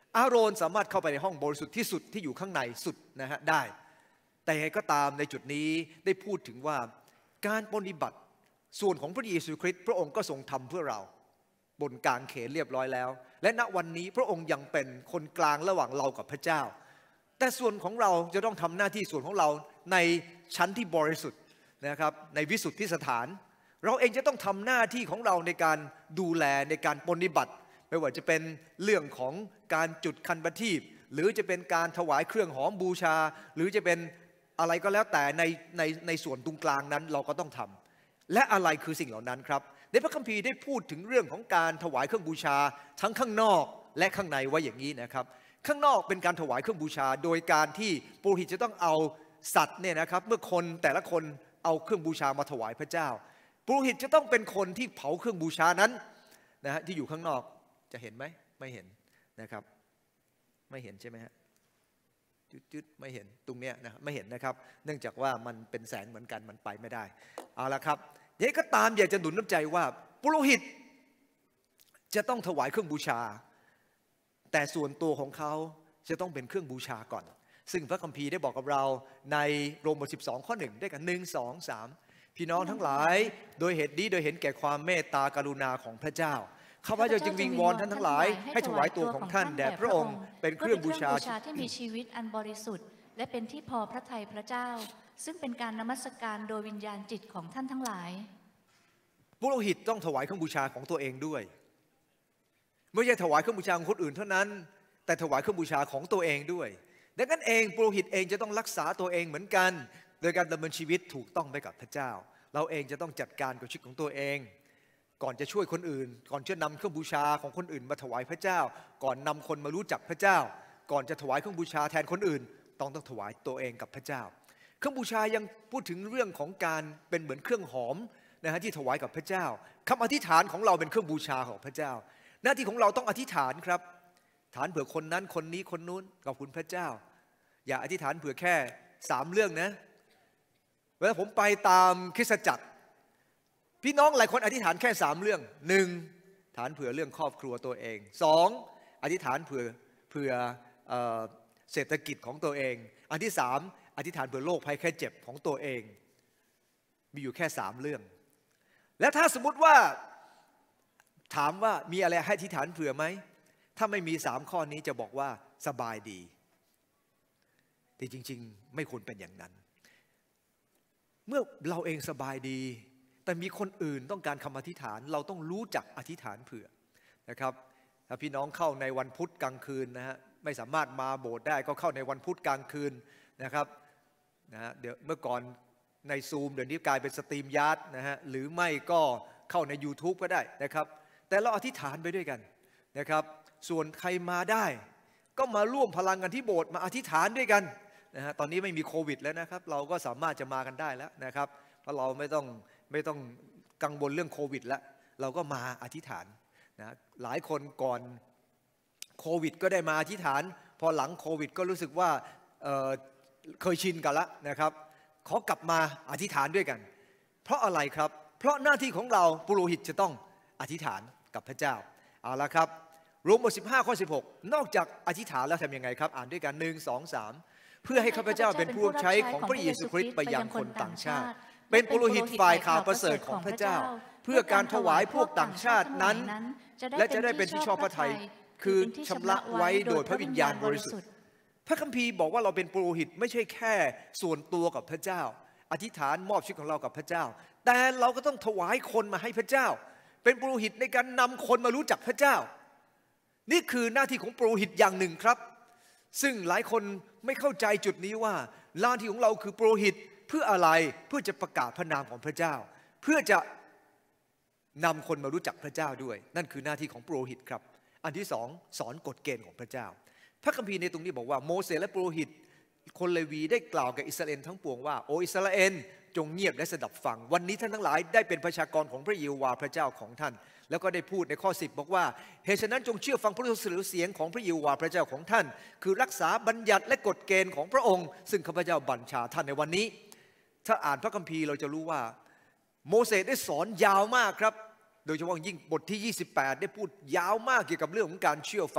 อาโรนสามารถเข้าไปในห้องบริสุทธิ์ที่สุดที่อยู่ข้างในสุดนะฮะได้แต่ยังไงก็ตามในจุดนี้ได้พูดถึงว่าการปฏิบัติส่วนของพระเยซูคริสต์พระองค์ก็ทรงทำเพื่อเราบนกางเขนเรียบร้อยแล้วและณวันนี้พระองค์ยังเป็นคนกลางระหว่างเรากับพระเจ้าแต่ส่วนของเราจะต้องทำหน้าที่ส่วนของเราในชั้นที่บริสุทธิ์นะครับในวิสุทธิสถานเราเองจะต้องทำหน้าที่ของเราในการดูแลในการปฏิบัติไม่ว่าจะเป็นเรื่องของการจุดคันประทีปหรือจะเป็นการถวายเครื่องหอมบูชาหรือจะเป็นอะไรก็แล้วแต่ในในในส่วนตรงกลางนั้นเราก็ต้องทำและอะไรคือสิ่งเหล่านั้นครับในพระคัมภีร์ได้พูดถึงเรื่องของการถวายเครื่องบูชาทั้งข้างนอกและข้างในไว้อย่างนี้นะครับข้างนอกเป็นการถวายเครื่องบูชาโดยการที่ปุโรหิตจะต้องเอาสัตว์เนี่ยนะครับเมื่อคนแต่ละคนเอาเครื่องบูชามาถวายพระเจ้าปุโรหิตจะต้องเป็นคนที่เผาเครื่องบูชานั้นนะฮะที่อยู่ข้างนอกจะเห็นไหมไม่เห็นนะครับไม่เห็นใช่ไหมฮะจุดๆไม่เห็นตรงเนี้ยนะไม่เห็นนะครับเนื่องจากว่ามันเป็นแสงเหมือนกันมันไปไม่ได้เอาละครับยังไงก็ตามอยากจะหนุนน้ำใจว่าปุโรหิตจะต้องถวายเครื่องบูชาแต่ส่วนตัวของเขาจะต้องเป็นเครื่องบูชาก่อนซึ่งพระคัมภีร์ได้บอกกับเราในโรมบทสิบสองข้อหนึ่งได้กันหนึ่งสองสามพี่น้องทั้งหลายโดยเหตุนี้โดยเห็นแก่ความเมตตากรุณาของพระเจ้าข้าพเจ้าจึงวิงวอนท่านทั้งหลายให้ถวายตัวของท่านแด่พระองค์เป็นเครื่องบูชาที่มีชีวิตอันบริสุทธิ์และเป็นที่พอพระทัยพระเจ้าซึ่งเป็นการนมัสการโดยวิญญาณจิตของท่านทั้งหลายปุโรหิตต้องถวายเครื่องบูชาของตัวเองด้วยไม่ใช่ถวายเครื่องบูชาของคนอื่นเท่านั้นแต่ถวายเครื่องบูชาของตัวเองด้วยดังนั้นเองปุโรหิตเองจะต้องรักษาตัวเองเหมือนกันโดยการดำเนินชีวิตถูกต้องไปกับพระเจ้าเราเองจะต้องจัดการกับชีวิตของตัวเองก่อนจะช่วยคนอื่นก่อนจะนำเครื่องบูชาของคนอื่นมาถวายพระเจ้าก่อนนำคนมารู้จักพระเจ้าก่อนจะถวายเครื่องบูชาแทนคนอื่นต้องต้องถวายตัวเองกับพระเจ้าเครื่องบูชายังพูดถึงเรื่องของการเป็นเหมือนเครื่องหอมนะฮะที่ถวายกับพระเจ้าคำอธิษฐานของเราเป็นเครื่องบูชาของพระเจ้าหน้าที่ของเราต้องอธิษฐานครับฐานเผื่อคนนั้นคนนี้คนนู้นขอบคุณพระเจ้าอย่าอธิษฐานเผื่อแค่สามเรื่องนะเวลาผมไปตามคริสตจักรพี่น้องหลายคนอธิษฐานแค่สามเรื่องหนึ่งฐานเผื่อเรื่องครอบครัวตัวเองสองอธิษฐานเผื่อเผื่อเศรษฐกิจของตัวเองอันที่สามอธิษฐานเผื่อโรคภัยแค่เจ็บของตัวเองมีอยู่แค่สามเรื่องแล้วถ้าสมมุติว่าถามว่ามีอะไรให้อธิษฐานเผื่อไหมถ้าไม่มีสามข้อนี้จะบอกว่าสบายดีแต่จริงๆไม่ควรเป็นอย่างนั้นเมื่อเราเองสบายดีแต่มีคนอื่นต้องการคำอธิษฐานเราต้องรู้จักอธิษฐานเผื่อนะครับถ้าพี่น้องเข้าในวันพุธกลางคืนนะฮะไม่สามารถมาโบสถ์ได้ก็เข้าในวันพุธกลางคืนนะครับนะฮะเดี๋ยวเมื่อก่อนในซูมเดี๋ยวนี้กลายเป็นสตรีมยาร์ดนะฮะหรือไม่ก็เข้าใน YouTube ก็ได้นะครับแต่เราอธิษฐานไปด้วยกันนะครับส่วนใครมาได้ก็มาร่วมพลังกันที่โบสถ์มาอธิษฐานด้วยกันนะฮะตอนนี้ไม่มีโควิดแล้วนะครับเราก็สามารถจะมากันได้แล้วนะครับเพราะเราไม่ต้องไม่ต้องกังวลเรื่องโควิดแล้วเราก็มาอธิษฐานนะหลายคนก่อนโควิดก็ได้มาอธิษฐานพอหลังโควิดก็รู้สึกว่าเอ่อเคยชินกันแล้วนะครับขอกลับมาอธิษฐานด้วยกันเพราะอะไรครับเพราะหน้าที่ของเราปุโรหิตจะต้องอธิษฐานกับพระเจ้าเอาละครับโรมบทสิบห้าข้อสิบหกนอกจากอธิษฐานแล้วทำยังไงครับอ่านด้วยกันหนึ่งสองสามเพื่อให้ข้าพเจ้าเป็นผู้รับใช้ของพระเยซูคริสต์ไปยังคนต่างชาติเป็นปุโรหิตฝ่ายข่าวประเสริฐของพระเจ้าเพื่อการถวายพวกต่างชาตินั้นและจะได้เป็นที่ชอบพระทัยคือชำระไว้โดยพระวิญญาณบริสุทธิ์พระคัมภีร์บอกว่าเราเป็นปุโรหิตไม่ใช่แค่ส่วนตัวกับพระเจ้าอธิษฐานมอบชีวิตของเรากับพระเจ้าแต่เราก็ต้องถวายคนมาให้พระเจ้าเป็นปุโรหิตในการนำคนมารู้จักพระเจ้านี่คือหน้าที่ของปุโรหิตอย่างหนึ่งครับซึ่งหลายคนไม่เข้าใจจุดนี้ว่าหน้าที่ของเราคือปุโรหิตเพื่ออะไรเพื่อจะประกาศพระนามของพระเจ้าเพื่อจะนำคนมารู้จักพระเจ้าด้วยนั่นคือหน้าที่ของปุโรหิตครับอันที่สองสอนกฎเกณฑ์ของพระเจ้าพระคัมภีร์ในตรงนี้บอกว่าโมเสสและปุโรหิตคนเลวีได้กล่าวกับอิสราเอลทั้งปวงว่าโออิสราเอลจงเงียบและสดับฟังวันนี้ท่านทั้งหลายได้เป็นประชากรของพระเยโฮวาห์พระเจ้าของท่านแล้วก็ได้พูดในข้อสิบบอกว่าเหตุฉะนั้นจงเชื่อฟังพระสื่อเสียงของพระเยโฮวาห์พระเจ้าของท่านคือรักษาบัญญัติและกฎเกณฑ์ของพระองค์ซึ่งข้าพเจ้าบัญชาท่านในวันนี้ถ้าอ่านพระคัมภีร์เราจะรู้ว่าโมเสสได้สอนยาวมากครับโดยเฉพาะยิ่งบทที่ยี่สิบแปดได้พูดยาวมากเกี่ยวกับเรื่องของการเชื่อฟัง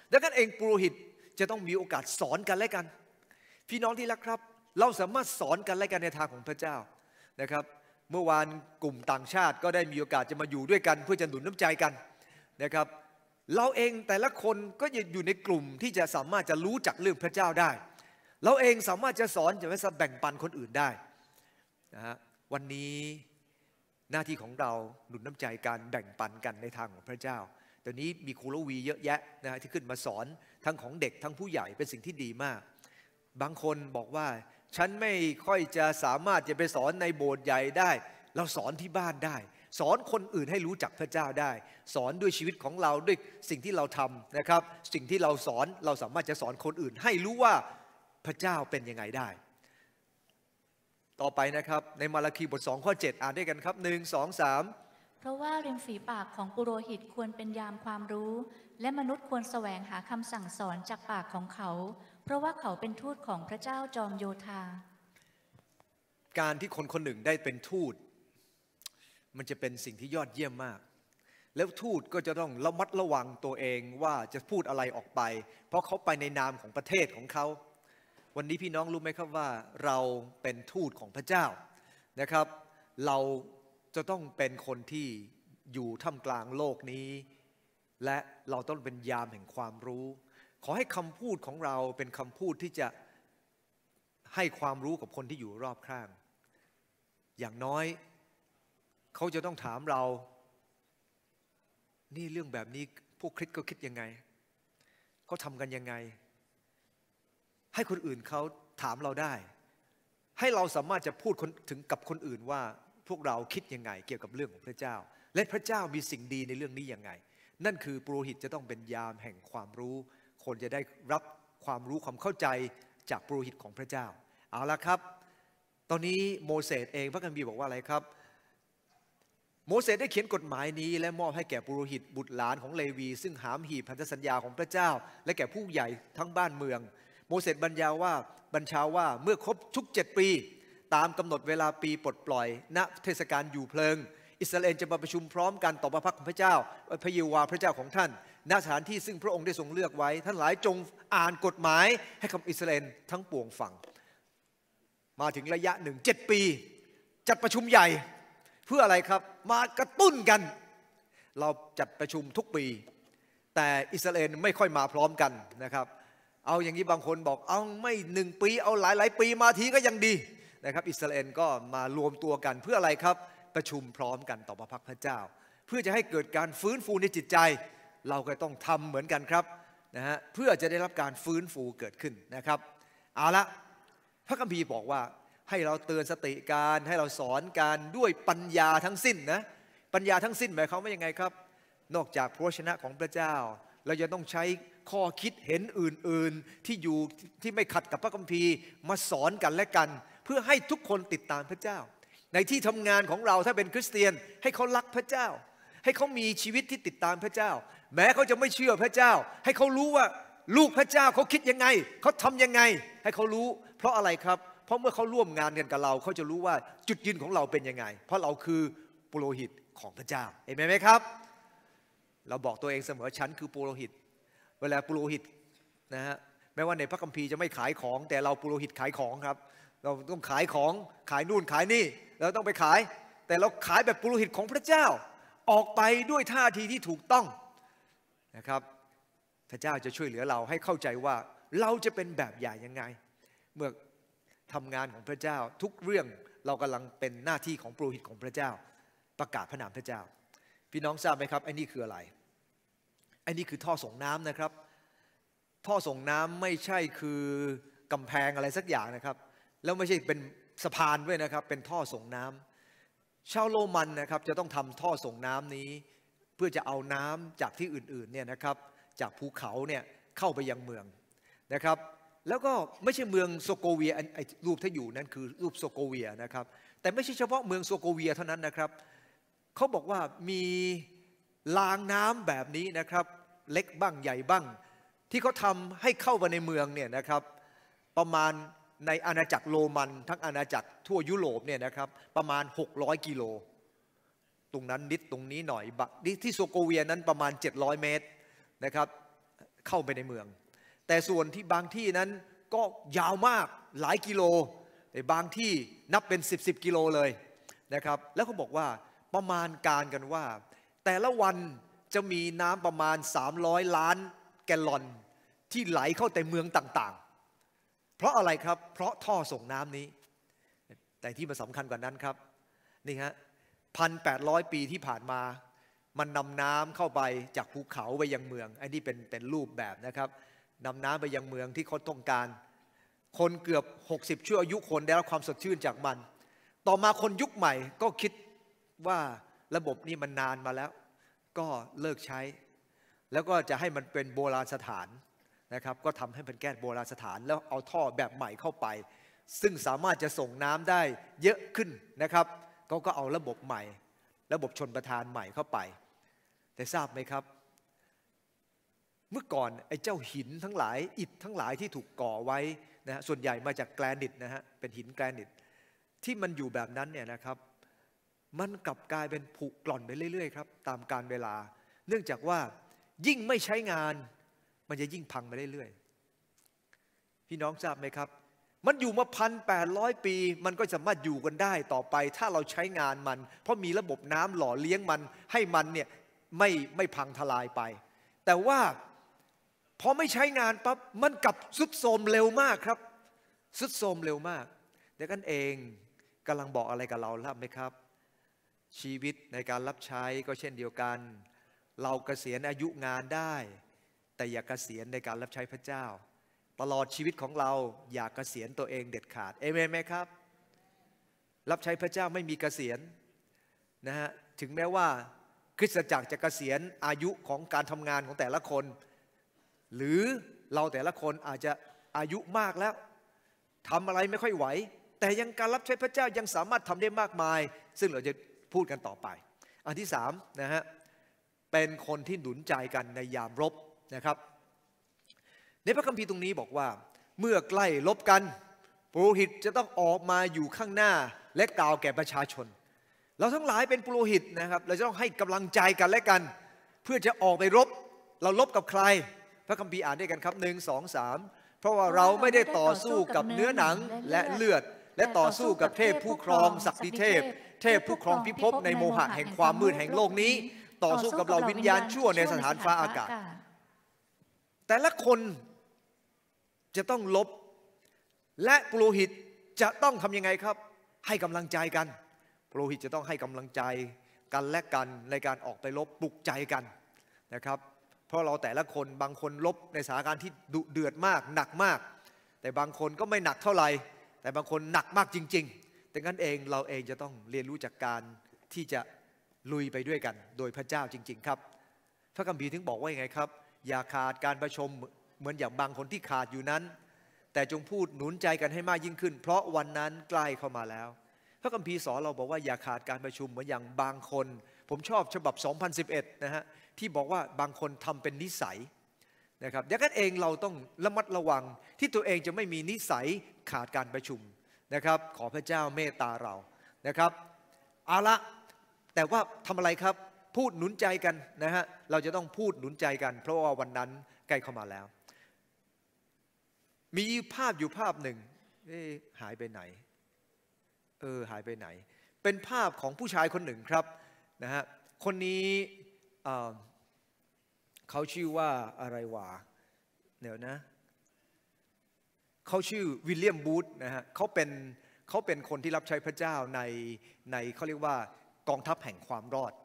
ดังนั้นเองปุโรหิตจะต้องมีโอกาสสอนกันและกันพี่น้องที่รักครับเราสามารถสอนกันและกันในทางของพระเจ้านะครับเมื่อวานกลุ่มต่างชาติก็ได้มีโอกาสจะมาอยู่ด้วยกันเพื่อจะหนุนน้ำใจกันนะครับเราเองแต่ละคนก็อยู่ในกลุ่มที่จะสามารถจะรู้จักเรื่องพระเจ้าได้เราเองสามารถจะสอนจะไม่แบ่งปันคนอื่นได้นะฮะวันนี้หน้าที่ของเราหนุนน้ำใจการแบ่งปันกันในทางของพระเจ้าตอนนี้มีครูละวีเยอะแยะนะฮะที่ขึ้นมาสอนทั้งของเด็กทั้งผู้ใหญ่เป็นสิ่งที่ดีมากบางคนบอกว่าฉันไม่ค่อยจะสามารถจะไปสอนในโบสถ์ใหญ่ได้เราสอนที่บ้านได้สอนคนอื่นให้รู้จักพระเจ้าได้สอนด้วยชีวิตของเราด้วยสิ่งที่เราทำนะครับสิ่งที่เราสอนเราสามารถจะสอนคนอื่นให้รู้ว่าพระเจ้าเป็นยังไงได้ต่อไปนะครับในมาระคีบทสองข้อเจ็ดอ่านด้วยกันครับหนึ่งสองสามเพราะว่าริมฝีปากของปุโรหิตควรเป็นยามความรู้และมนุษย์ควรแสวงหาคำสั่งสอนจากปากของเขาเพราะว่าเขาเป็นทูตของพระเจ้าจอมโยธาการที่คนคนหนึ่งได้เป็นทูตมันจะเป็นสิ่งที่ยอดเยี่ยมมากแล้วทูตก็จะต้องระมัดระวังตัวเองว่าจะพูดอะไรออกไปเพราะเขาไปในนามของประเทศของเขาวันนี้พี่น้องรู้ไหมครับว่าเราเป็นทูตของพระเจ้านะครับเราจะต้องเป็นคนที่อยู่ท่ามกลางโลกนี้และเราต้องเป็นยามแห่งความรู้ขอให้คำพูดของเราเป็นคำพูดที่จะให้ความรู้กับคนที่อยู่รอบข้างอย่างน้อยเขาจะต้องถามเรานี่เรื่องแบบนี้พวกคริสต์ก็คิดยังไงเขาทำกันยังไงให้คนอื่นเขาถามเราได้ให้เราสามารถจะพูดถึงกับคนอื่นว่าพวกเราคิดยังไงเกี่ยวกับเรื่องของพระเจ้าและพระเจ้ามีสิ่งดีในเรื่องนี้ยังไงนั่นคือปุโรหิตจะต้องเป็นยามแห่งความรู้คนจะได้รับความรู้ความเข้าใจจากปุโรหิตของพระเจ้าเอาละครับตอนนี้โมเสสเองพระคัมภีร์บอกว่าอะไรครับโมเสสได้เขียนกฎหมายนี้และมอบให้แก่ปุโรหิตบุตรหลานของเลวีซึ่งหามหีบพันธสัญญาของพระเจ้าและแก่ผู้ใหญ่ทั้งบ้านเมืองโมเสสบัญญัติว่าบัญชาว่าเมื่อครบทุกเจ็ดปีตามกำหนดเวลาปีปลดปล่อยณเทศกาลอยู่เพลิงอิสราเอลจะมาประชุมพร้อมกันต่อพระพักของพระเจ้าพระเยโฮวาห์พระเจ้าของท่านณสถานที่ซึ่งพระองค์ได้ทรงเลือกไว้ท่านหลายจงอ่านกฎหมายให้กับอิสราเอลทั้งปวงฟังมาถึงระยะหนึ่งเจ็ดปีจัดประชุมใหญ่เพื่ออะไรครับมากระตุ้นกันเราจัดประชุมทุกปีแต่อิสราเอลไม่ค่อยมาพร้อมกันนะครับเอาอย่างนี้บางคนบอกเอาไม่หนึ่งปีเอาหลายหลายปีมาทีก็ยังดีนะครับอิสราเอลก็มารวมตัวกันเพื่ออะไรครับประชุมพร้อมกันต่อพระพักพระเจ้าเพื่อจะให้เกิดการฟื้นฟูในจิตใจเราก็ต้องทำเหมือนกันครับนะฮะเพื่อจะได้รับการฟื้นฟูเกิดขึ้นนะครับเอาละพระคัมภีร์บอกว่าให้เราเตือนสติการให้เราสอนการด้วยปัญญาทั้งสิ้นนะปัญญาทั้งสิ้นหมายความว่ายังไงครับนอกจากพระวจนะของพระเจ้าเราจะต้องใช้ข้อคิดเห็นอื่นๆที่อยู่ที่ไม่ขัดกับพระคัมภีร์มาสอนกันและกันเพื่อให้ทุกคนติดตามพระเจ้าในที่ทำงานของเราถ้าเป็นคริสเตียนให้เขารักพระเจ้าให้เขามีชีวิตที่ติดตามพระเจ้าแม้เขาจะไม่เชื่อพระเจ้าให้เขารู้ว่าลูกพระเจ้าเขาคิดยังไงเขาทำยังไงให้เขารู้เพราะอะไรครับเพราะเมื่อเขาร่วมงานกันกับเราเขาจะรู้ว่าจุดยืนของเราเป็นยังไงเพราะเราคือปุโรหิตของพระเจ้าเห็นไหมครับเราบอกตัวเองเสมอฉันคือปุโรหิตเวลาปุโรหิตนะฮะแม้ว่าในพระคัมภีร์จะไม่ขายของแต่เราปุโรหิตขายของครับเราต้องขายของขายนู่นขายนี่เราต้องไปขายแต่เราขายแบบปุโรหิตของพระเจ้าออกไปด้วยท่าทีที่ถูกต้องนะครับพระเจ้าจะช่วยเหลือเราให้เข้าใจว่าเราจะเป็นแบบอย่างยังไงเมื่อทำงานของพระเจ้าทุกเรื่องเรากำลังเป็นหน้าที่ของปุโรหิตของพระเจ้าประกาศพระนามพระเจ้าพี่น้องทราบไหมครับไอ้นี่คืออะไรไอ้นี่คือท่อส่งน้ำนะครับท่อส่งน้ำไม่ใช่คือกำแพงอะไรสักอย่างนะครับแล้วไม่ใช่เป็นสะพานด้วยนะครับเป็นท่อส่งน้ำชาวโรมันนะครับจะต้องทำท่อส่งน้ำนี้เพื่อจะเอาน้ำจากที่อื่นๆเนี่ยนะครับจากภูเขาเนี่ยเข้าไปยังเมืองนะครับแล้วก็ไม่ใช่เมืองโซโกเวียไอ้รูปที่อยู่นั้นคือรูปโซโกเวียนะครับแต่ไม่ใช่เฉพาะเมืองโซโกเวียเท่านั้นนะครับเขาบอกว่ามีรางน้ำแบบนี้นะครับเล็กบ้างใหญ่บ้างที่เขาทำให้เข้ามาในเมืองเนี่ยนะครับประมาณในอาณาจักรโรมันทั้งอาณาจักรทั่วยุโรปเนี่ยนะครับประมาณหกร้อยกิโลตรงนั้นนิดตรงนี้หน่อยที่โซโกเวียนั้นประมาณเจ็ดร้อยเมตรนะครับเข้าไปในเมืองแต่ส่วนที่บางที่นั้นก็ยาวมากหลายกิโลแต่บางที่นับเป็นสิบสิบกิโลเลยนะครับแล้วเขาบอกว่าประมาณการกันว่าแต่ละวันจะมีน้ำประมาณสามร้อยล้านแกลลอนที่ไหลเข้าแต่เมืองต่างๆเพราะอะไรครับเพราะท่อส่งน้ำนี้แต่ที่มันสำคัญกว่านั้นครับนี่ฮะพันแปดร้อยปีที่ผ่านมามันนำน้ำเข้าไปจากภูเขาไปยังเมืองไอ้นี่เป็นเป็นรูปแบบนะครับนำน้ำไปยังเมืองที่เขาต้องการคนเกือบหกสิบชั่วอายุคนได้รับความสดชื่นจากมันต่อมาคนยุคใหม่ก็คิดว่าระบบนี้มันนานมาแล้วก็เลิกใช้แล้วก็จะให้มันเป็นโบราณสถานนะครับก็ทำให้เป็นแก้โบราณสถานแล้วเอาท่อแบบใหม่เข้าไปซึ่งสามารถจะส่งน้ำได้เยอะขึ้นนะครับเขาก็เอาระบบใหม่ระบบชนประทานใหม่เข้าไปแต่ทราบไหมครับเมื่อก่อนไอ้เจ้าหินทั้งหลายอิฐทั้งหลายที่ถูกก่อไว้นะฮะส่วนใหญ่มาจากแกรนิตนะฮะเป็นหินแกรนิตที่มันอยู่แบบนั้นเนี่ยนะครับมันกลับกลายเป็นผุกร่อนไปเรื่อยๆครับตามกาลเวลาเนื่องจากว่ายิ่งไม่ใช้งานมันจะยิ่งพังไปเรื่อยๆพี่น้องทราบไหมครับมันอยู่มาพันแปดร้อยปีมันก็สามารถอยู่กันได้ต่อไปถ้าเราใช้งานมันเพราะมีระบบน้ำหล่อเลี้ยงมันให้มันเนี่ยไม่ไม่พังทลายไปแต่ว่าพอไม่ใช้งานปั๊บมันกลับทรุดโทรมเร็วมากครับทรุดโทรมเร็วมากเดี๋ยวกันเองกำลังบอกอะไรกับเราทราบไหมครับชีวิตในการรับใช้ก็เช่นเดียวกันเราเกษียณอายุงานได้แต่อย่าเกษียณในการรับใช้พระเจ้าตลอดชีวิตของเราอย่าเกษียณตัวเองเด็ดขาดเอเมนไหมครับรับใช้พระเจ้าไม่มีเกษียณนะฮะถึงแม้ว่าคริสตจักรจะเกษียณอายุของการทำงานของแต่ละคนหรือเราแต่ละคนอาจจะอายุมากแล้วทำอะไรไม่ค่อยไหวแต่ยังการรับใช้พระเจ้ายังสามารถทำได้มากมายซึ่งเราจะพูดกันต่อไปอันที่สามนะฮะเป็นคนที่หนุนใจกันในยามรบนะครับในพระคัมภีร์ตรงนี้บอกว่าเมื่อใกล้รบกันปุโรหิตจะต้องออกมาอยู่ข้างหน้าและกล่าวแก่ประชาชนเราทั้งหลายเป็นปุโรหิตนะครับเราจะต้องให้กำลังใจกันและกันเพื่อจะออกไปรบเรารบกับใครพระคัมภีร์อ่านด้วยกันครับหนึ่งสองสามเพราะว่าเราไม่ได้ต่อสู้กับเนื้อหนังและเลือดและต่อสู้กับเทพผู้ครองศักดิเทพเทพผู้ครองพิภพในโมหะแห่งความมืดแห่งโลกนี้ต่อสู้กับเราวิญญาณชั่วในสถานฟ้าอากาศแต่ละคนจะต้องลบและปุโรหิตจะต้องทำยังไงครับให้กำลังใจกันปุโรหิตจะต้องให้กำลังใจกันและกันในการออกไปลบปลุกใจกันนะครับเพราะเราแต่ละคนบางคนลบในสถานการณ์ที่ดุเดือดมากหนักมากแต่บางคนก็ไม่หนักเท่าไหร่แต่บางคนหนักมากจริงๆดังนั้นเองเราเองจะต้องเรียนรู้จากการที่จะลุยไปด้วยกันโดยพระเจ้าจริงๆครับพระคัมภีร์ถึงบอกว่าอย่างไงครับอย่าขาดการประชุมเหมือนอย่างบางคนที่ขาดอยู่นั้นแต่จงพูดหนุนใจกันให้มากยิ่งขึ้นเพราะวันนั้นใกล้เข้ามาแล้วพระคัมภีร์สอนเราบอกว่าอย่าขาดการประชุมเหมือนอย่างบางคนผมชอบฉบับสองพันสิบเอ็ดนะฮะที่บอกว่าบางคนทำเป็นนิสัยนะครับดังนั้นเองเราต้องระมัดระวังที่ตัวเองจะไม่มีนิสัยขาดการประชุมนะครับขอพระเจ้าเมตตาเรานะครับเอาละแต่ว่าทำอะไรครับพูดหนุนใจกันนะฮะเราจะต้องพูดหนุนใจกันเพราะว่าวันนั้นใกล้เข้ามาแล้วมีภาพอยู่ภาพหนึ่งเอ๊ะหายไปไหนเออหายไปไหนเป็นภาพของผู้ชายคนหนึ่งครับนะฮะคนนี้เขาชื่อว่าอะไรวะเดี๋ยวนะเขาชื่อวิลเลียมบูธนะฮะเขาเป็นเขาเป็นคนที่รับใช้พระเจ้าในในเขาเรียกว่ากองทัพแห่งความรอด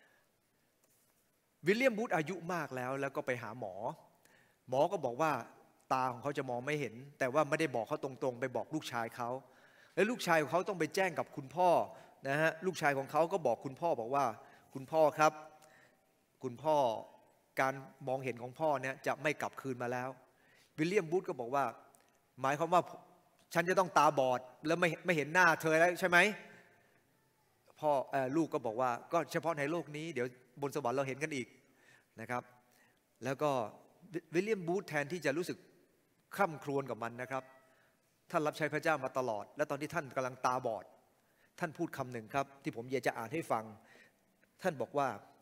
วิลเลียมบูธอายุมากแล้วแล้วก็ไปหาหมอหมอก็บอกว่าตาของเขาจะมองไม่เห็นแต่ว่าไม่ได้บอกเขาตรงๆไปบอกลูกชายเขาแล้วลูกชายของเขาต้องไปแจ้งกับคุณพ่อนะฮะลูกชายของเขาก็บอกคุณพ่อบอกว่าคุณพ่อครับคุณพ่อการมองเห็นของพ่อเนี่ยจะไม่กลับคืนมาแล้ววิลเลียมบูธก็บอกว่าหมายความว่าฉันจะต้องตาบอดแล้วไม่ไม่เห็นหน้าเธอแล้วใช่ไหมพ่อลูกก็บอกว่าก็เฉพาะในโลกนี้เดี๋ยวบนสวรรค์เราเห็นกันอีกนะครับแล้วก็วิลเลียมบูธแทนที่จะรู้สึกคร่ำครวญกับมันนะครับท่านรับใช้พระเจ้ามาตลอดและตอนที่ท่านกำลังตาบอดท่านพูดคำหนึ่งครับที่ผมอยากจะอ่านให้ฟังท่านบอกว่า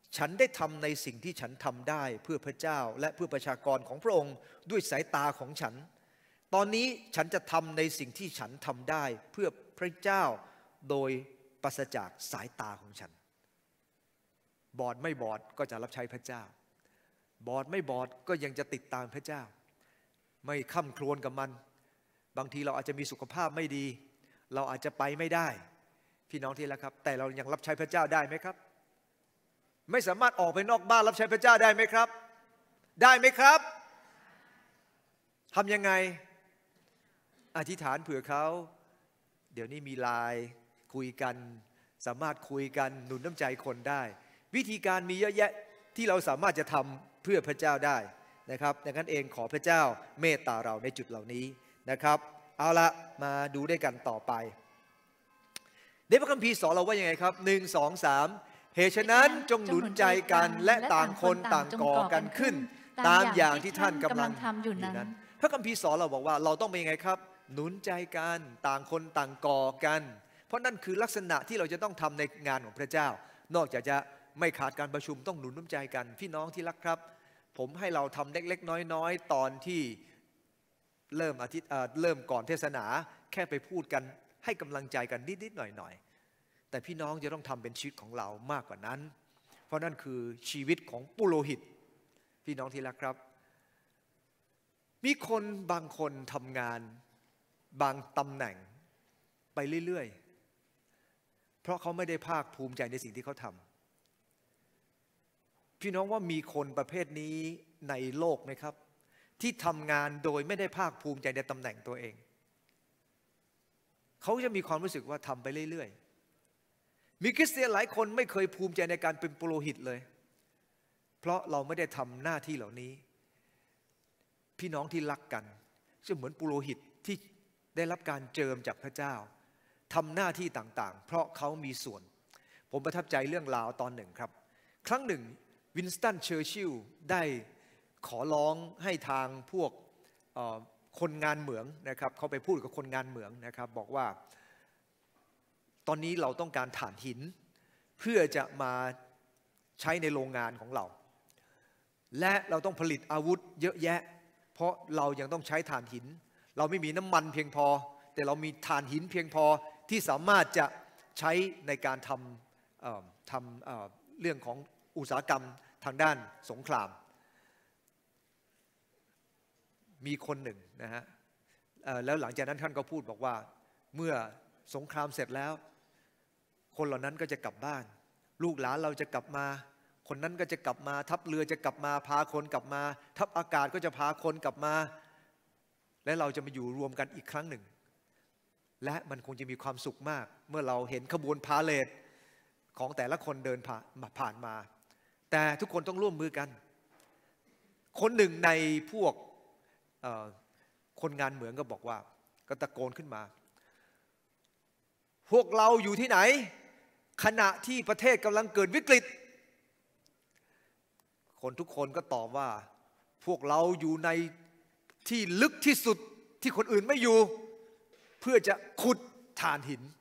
ฉันได้ทำในสิ่งที่ฉันทำได้เพื่อพระเจ้าและเพื่อประชากรของพระองค์ด้วยสายตาของฉันตอนนี้ฉันจะทำในสิ่งที่ฉันทำได้เพื่อพระเจ้าโดยปราศจากสายตาของฉันบอดไม่บอดก็จะรับใช้พระเจ้าบอดไม่บอดก็ยังจะติดตามพระเจ้าไม่ค่ำครวญกับมันบางทีเราอาจจะมีสุขภาพไม่ดีเราอาจจะไปไม่ได้พี่น้องที่รักครับแต่เรายังรับใช้พระเจ้าได้ไหมครับไม่สามารถออกไปนอกบ้านรับใช้พระเจ้าได้ไหมครับได้ไหมครับทำยังไงอธิษฐานเผื่อเขาเดี๋ยวนี้มีไลน์คุยกันสามารถคุยกันหนุนน้ำใจคนได้วิธีการมีเยอะแยะที่เราสามารถจะทำเพื่อพระเจ้าได้นะครับดังนั้นเองขอพระเจ้าเมตตาเราในจุดเหล่านี้นะครับเอาละมาดูด้วยกันต่อไปในพระคัมภีร์สอนเราว่ายังไงครับหนึ่งสองสามเหตุฉะนั้นจงหนุนใจกันและต่างคนต่างก่อกันขึ้นตามอย่างที่ท่านกำลังทำอยู่นั้นพระคัมภีร์สอนเราบอกว่าเราต้องเป็นยังไงครับหนุนใจกันต่างคนต่างก่อกันเพราะนั่นคือลักษณะที่เราจะต้องทำในงานของพระเจ้านอกจากจะไม่ขาดการประชุมต้องหนุนน้ำใจกันพี่น้องที่รักครับผมให้เราทำเล็กๆน้อยๆตอนที่เริ่มอาทิตย์เริ่มก่อนเทศนาแค่ไปพูดกันให้กำลังใจกันนิดๆหน่อยๆแต่พี่น้องจะต้องทำเป็นชีวิตของเรามากกว่านั้นเพราะนั่นคือชีวิตของปุโรหิตพี่น้องที่รักครับมีคนบางคนทำงานบางตำแหน่งไปเรื่อยๆเพราะเขาไม่ได้ภาคภูมิใจในสิ่งที่เขาทำพี่น้องว่ามีคนประเภทนี้ในโลกไหมครับที่ทำงานโดยไม่ได้ภาคภูมิใจในตำแหน่งตัวเองเขาจะมีความรู้สึกว่าทำไปเรื่อยๆมีคริสเตียนหลายคนไม่เคยภูมิใจในการเป็นปุโรหิตเลยเพราะเราไม่ได้ทำหน้าที่เหล่านี้พี่น้องที่รักกันจะเหมือนปุโรหิตที่ได้รับการเจิมจากพระเจ้าทำหน้าที่ต่างๆเพราะเขามีส่วนผมประทับใจเรื่องราวตอนหนึ่งครับครั้งหนึ่งวินสตันเชอร์ชิลล์ได้ขอร้องให้ทางพวกคนงานเหมืองนะครับเขาไปพูดกับคนงานเหมืองนะครับบอกว่าตอนนี้เราต้องการถ่านหินเพื่อจะมาใช้ในโรงงานของเราและเราต้องผลิตอาวุธเยอะแยะเพราะเรายังต้องใช้ถ่านหินเราไม่มีน้ำมันเพียงพอแต่เรามีถ่านหินเพียงพอที่สามารถจะใช้ในการทำทำเรื่องของอุตสาหกรรมทางด้านสงครามมีคนหนึ่งนะฮะแล้วหลังจากนั้นท่านก็พูดบอกว่าเมื่อสงครามเสร็จแล้วคนเหล่านั้นก็จะกลับบ้านลูกหลานเราจะกลับมาคนนั้นก็จะกลับมาทัพเรือจะกลับมาพาคนกลับมาทัพอากาศก็จะพาคนกลับมาและเราจะมาอยู่รวมกันอีกครั้งหนึ่งและมันคงจะมีความสุขมากเมื่อเราเห็นขบวนพาเหรดของแต่ละคนเดินผ่านผ่านมาแต่ทุกคนต้องร่วมมือกันคนหนึ่งในพวกคนงานเหมืองก็บอกว่าก็ตะโกนขึ้นมาพวกเราอยู่ที่ไหนขณะที่ประเทศกำลังเกิดวิกฤตคนทุกคนก็ตอบว่าพวกเราอยู่ในที่ลึกที่สุดที่คนอื่นไม่อยู่เพื่อจะขุดถ่านหิน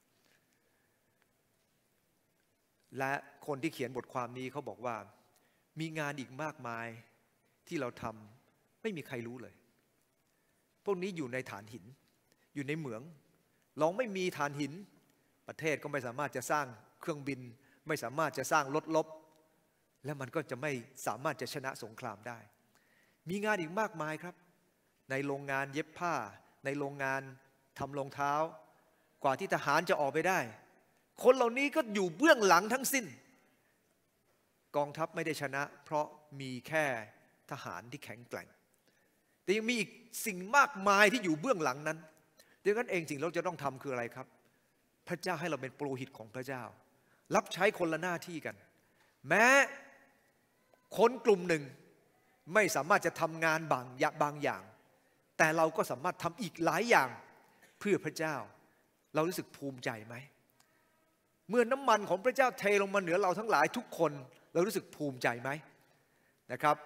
และคนที่เขียนบทความนี้เขาบอกว่ามีงานอีกมากมายที่เราทำไม่มีใครรู้เลยพวกนี้อยู่ในฐานหินอยู่ในเหมืองเราไม่มีฐานหินประเทศก็ไม่สามารถจะสร้างเครื่องบินไม่สามารถจะสร้างรถรบและมันก็จะไม่สามารถจะชนะสงครามได้มีงานอีกมากมายครับในโรงงานเย็บผ้าในโรงงานทำรองเท้ากว่าที่ทหารจะออกไปได้คนเหล่านี้ก็อยู่เบื้องหลังทั้งสิ้นกองทัพไม่ได้ชนะเพราะมีแค่ทหารที่แข็งแกร่งแต่ยังมีอีกสิ่งมากมายที่อยู่เบื้องหลังนั้นดังนั้นเองสิ่งเราจะต้องทำคืออะไรครับพระเจ้าให้เราเป็นปุโรหิตของพระเจ้ารับใช้คนละหน้าที่กันแม้คนกลุ่มหนึ่งไม่สามารถจะทำงานบางบางอย่างแต่เราก็สามารถทำอีกหลายอย่างเพื่อพระเจ้าเรารู้สึกภูมิใจไหมเมื่อน้ำมันของพระเจ้าเทลงมาเหนือเราทั้งหลายทุกคนเรารู้สึกภูมิใจไหมนะครับ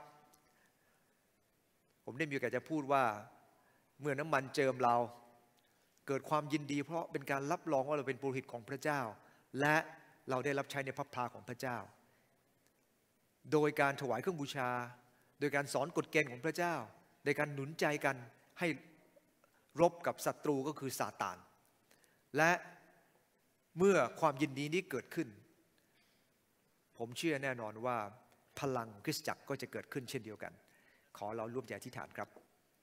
ผมได้มีโอกาสจะพูดว่าเมื่อน้ำมันเจิมเราเกิดความยินดีเพราะเป็นการรับรองว่าเราเป็นปุโรหิตของพระเจ้าและเราได้รับใช้ในพระพาของพระเจ้าโดยการถวายเครื่องบูชาโดยการสอนกฎเกณฑ์ของพระเจ้าโดยการหนุนใจกันให้รบกับศัตรูก็คือซาตานและเมื่อความยินดีนี้เกิดขึ้นผมเชื่อแน่นอนว่าพลังคริสตจักรก็จะเกิดขึ้นเช่นเดียวกันขอเราร่วมใจอธิษฐานครับ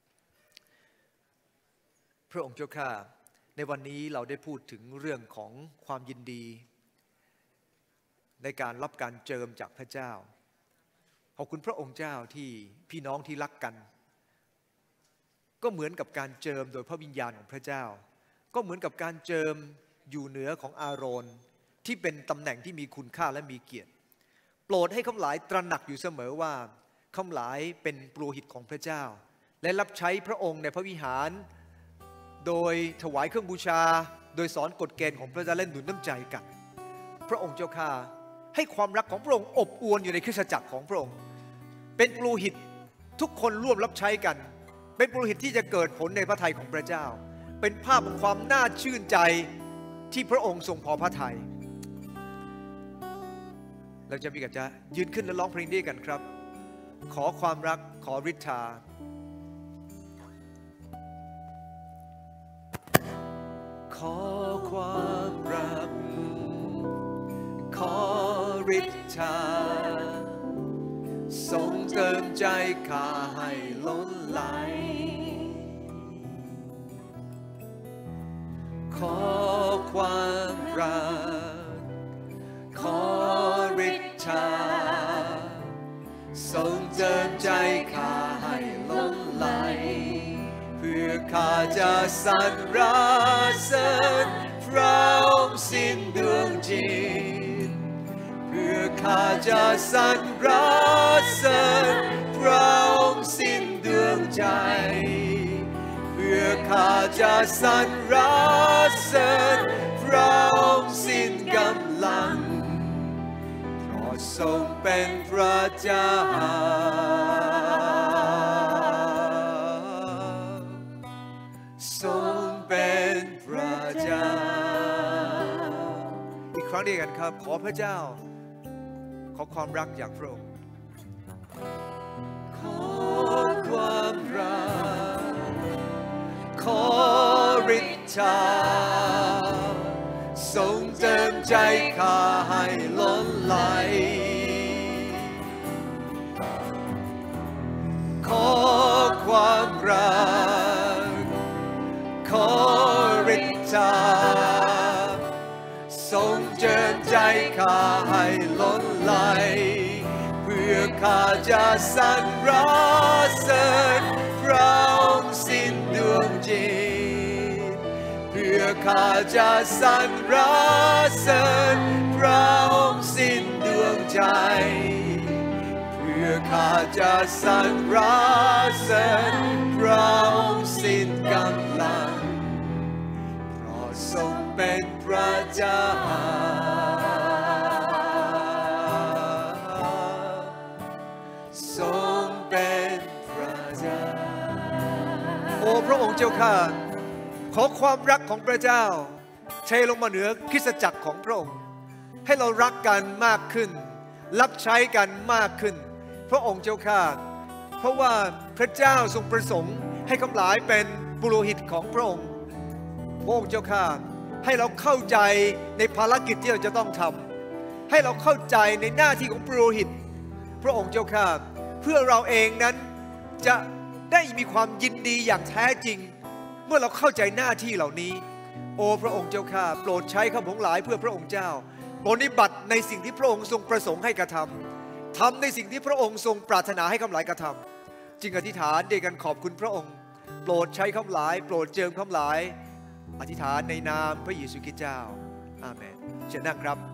พระองค์เจ้าข้าในวันนี้เราได้พูดถึงเรื่องของความยินดีในการรับการเจิมจากพระเจ้าขอบคุณพระองค์เจ้าที่พี่น้องที่รักกันก็เหมือนกับการเจิมโดยพระวิญญาณของพระเจ้าก็เหมือนกับการเจิมอยู่เหนือของอาโรนที่เป็นตำแหน่งที่มีคุณค่าและมีเกียรติโปรดให้ข้าพเจ้าตระหนักอยู่เสมอว่าข้าพเจ้าเป็นปุโรหิตของพระเจ้าและรับใช้พระองค์ในพระวิหารโดยถวายเครื่องบูชาโดยสอนกฎเกณฑ์ของพระเจ้าและหนุนน้ำใจกันพระองค์เจ้าข้าให้ความรักของพระองค์อบอวลอยู่ในคริสตจักรของพระองค์เป็นปุโรหิตทุกคนร่วมรับใช้กันเป็นปุโรหิตที่จะเกิดผลในพระทัยของพระเจ้าเป็นภาพของความน่าชื่นใจที่พระองค์ทรงพอพระทัยเราจะมีกันจะยืนขึ้นและร้องเพลงด้วยกันครับขอความรักขอฤทธาขอความรักขอฤทธาทรงเติมใจข้าให้ล้นไหลขอความรักขอฤทธาทรงเติมใจข้าให้ล้นไหลเพื่อข้าจะสรรเสริญพระองค์สิ้นดวงจิตเพื่อข้าจะสรรเสริญพระองค์สิ้นดวงใจเพื่อข้าจะสรรเสริญพระองค์สิ้นกำลังเพราะทรงเป็นพระเจ้าทรงเป็นพระเจ้าอีกครั้งเดียวกันครับขอพระเจ้าขอความรักจากพระองค์ขอความรักขอฤทธาทรงเติมใจข้าให้ล้นไหลขอความรักขอฤทธาทรงเจิมใจข้าให้ล้นไหลเพื่อข้าจะสรรเสริญพระองค์สิ้นดวงจิตเพื่อข้าจะสรรเสริญพระองค์สิ้นดวงใจเพื่อข้าจะสรรเสริญพระองค์สิ้นกำลังเพราะทรงเป็นพระเจ้าทรงเป็นพระเจ้าโอ้พระองค์เจ้าข้าขอความรักของพระเจ้าเทลงมาเหนือคริสตจักรของพระองค์ให้เรารักกันมากขึ้นรับใช้กันมากขึ้นพระองค์เจ้าข้าเพราะว่าพระเจ้าทรงประสงค์ให้ข้าพเจ้าเป็นปุโรหิตของพระองค์พระองค์เจ้าข้าให้เราเข้าใจในภารกิจที่เราจะต้องทำให้เราเข้าใจในหน้าที่ของปุโรหิตพระองค์เจ้าข้าเพื่อเราเองนั้นจะได้มีความยินดีอย่างแท้จริงเมื่อเราเข้าใจหน้าที่เหล่านี้โอ้พระองค์เจ้าข้าโปรดใช้ข้าพงหลายเพื่อพระองค์เจ้าปฏิบัติในสิ่งที่พระองค์ทรงประสงค์ให้กระทำทำในสิ่งที่พระองค์ทรงปรารถนาให้ข้าพงหลายกระทำจึงอธิษฐานด้วยกันขอบคุณพระองค์โปรดใช้ข้าพงหลายโปรดเจิมข้าพงหลายอธิษฐานในนามพระเยซูคริสต์เจ้าอาเมนเชิญนั่งครับ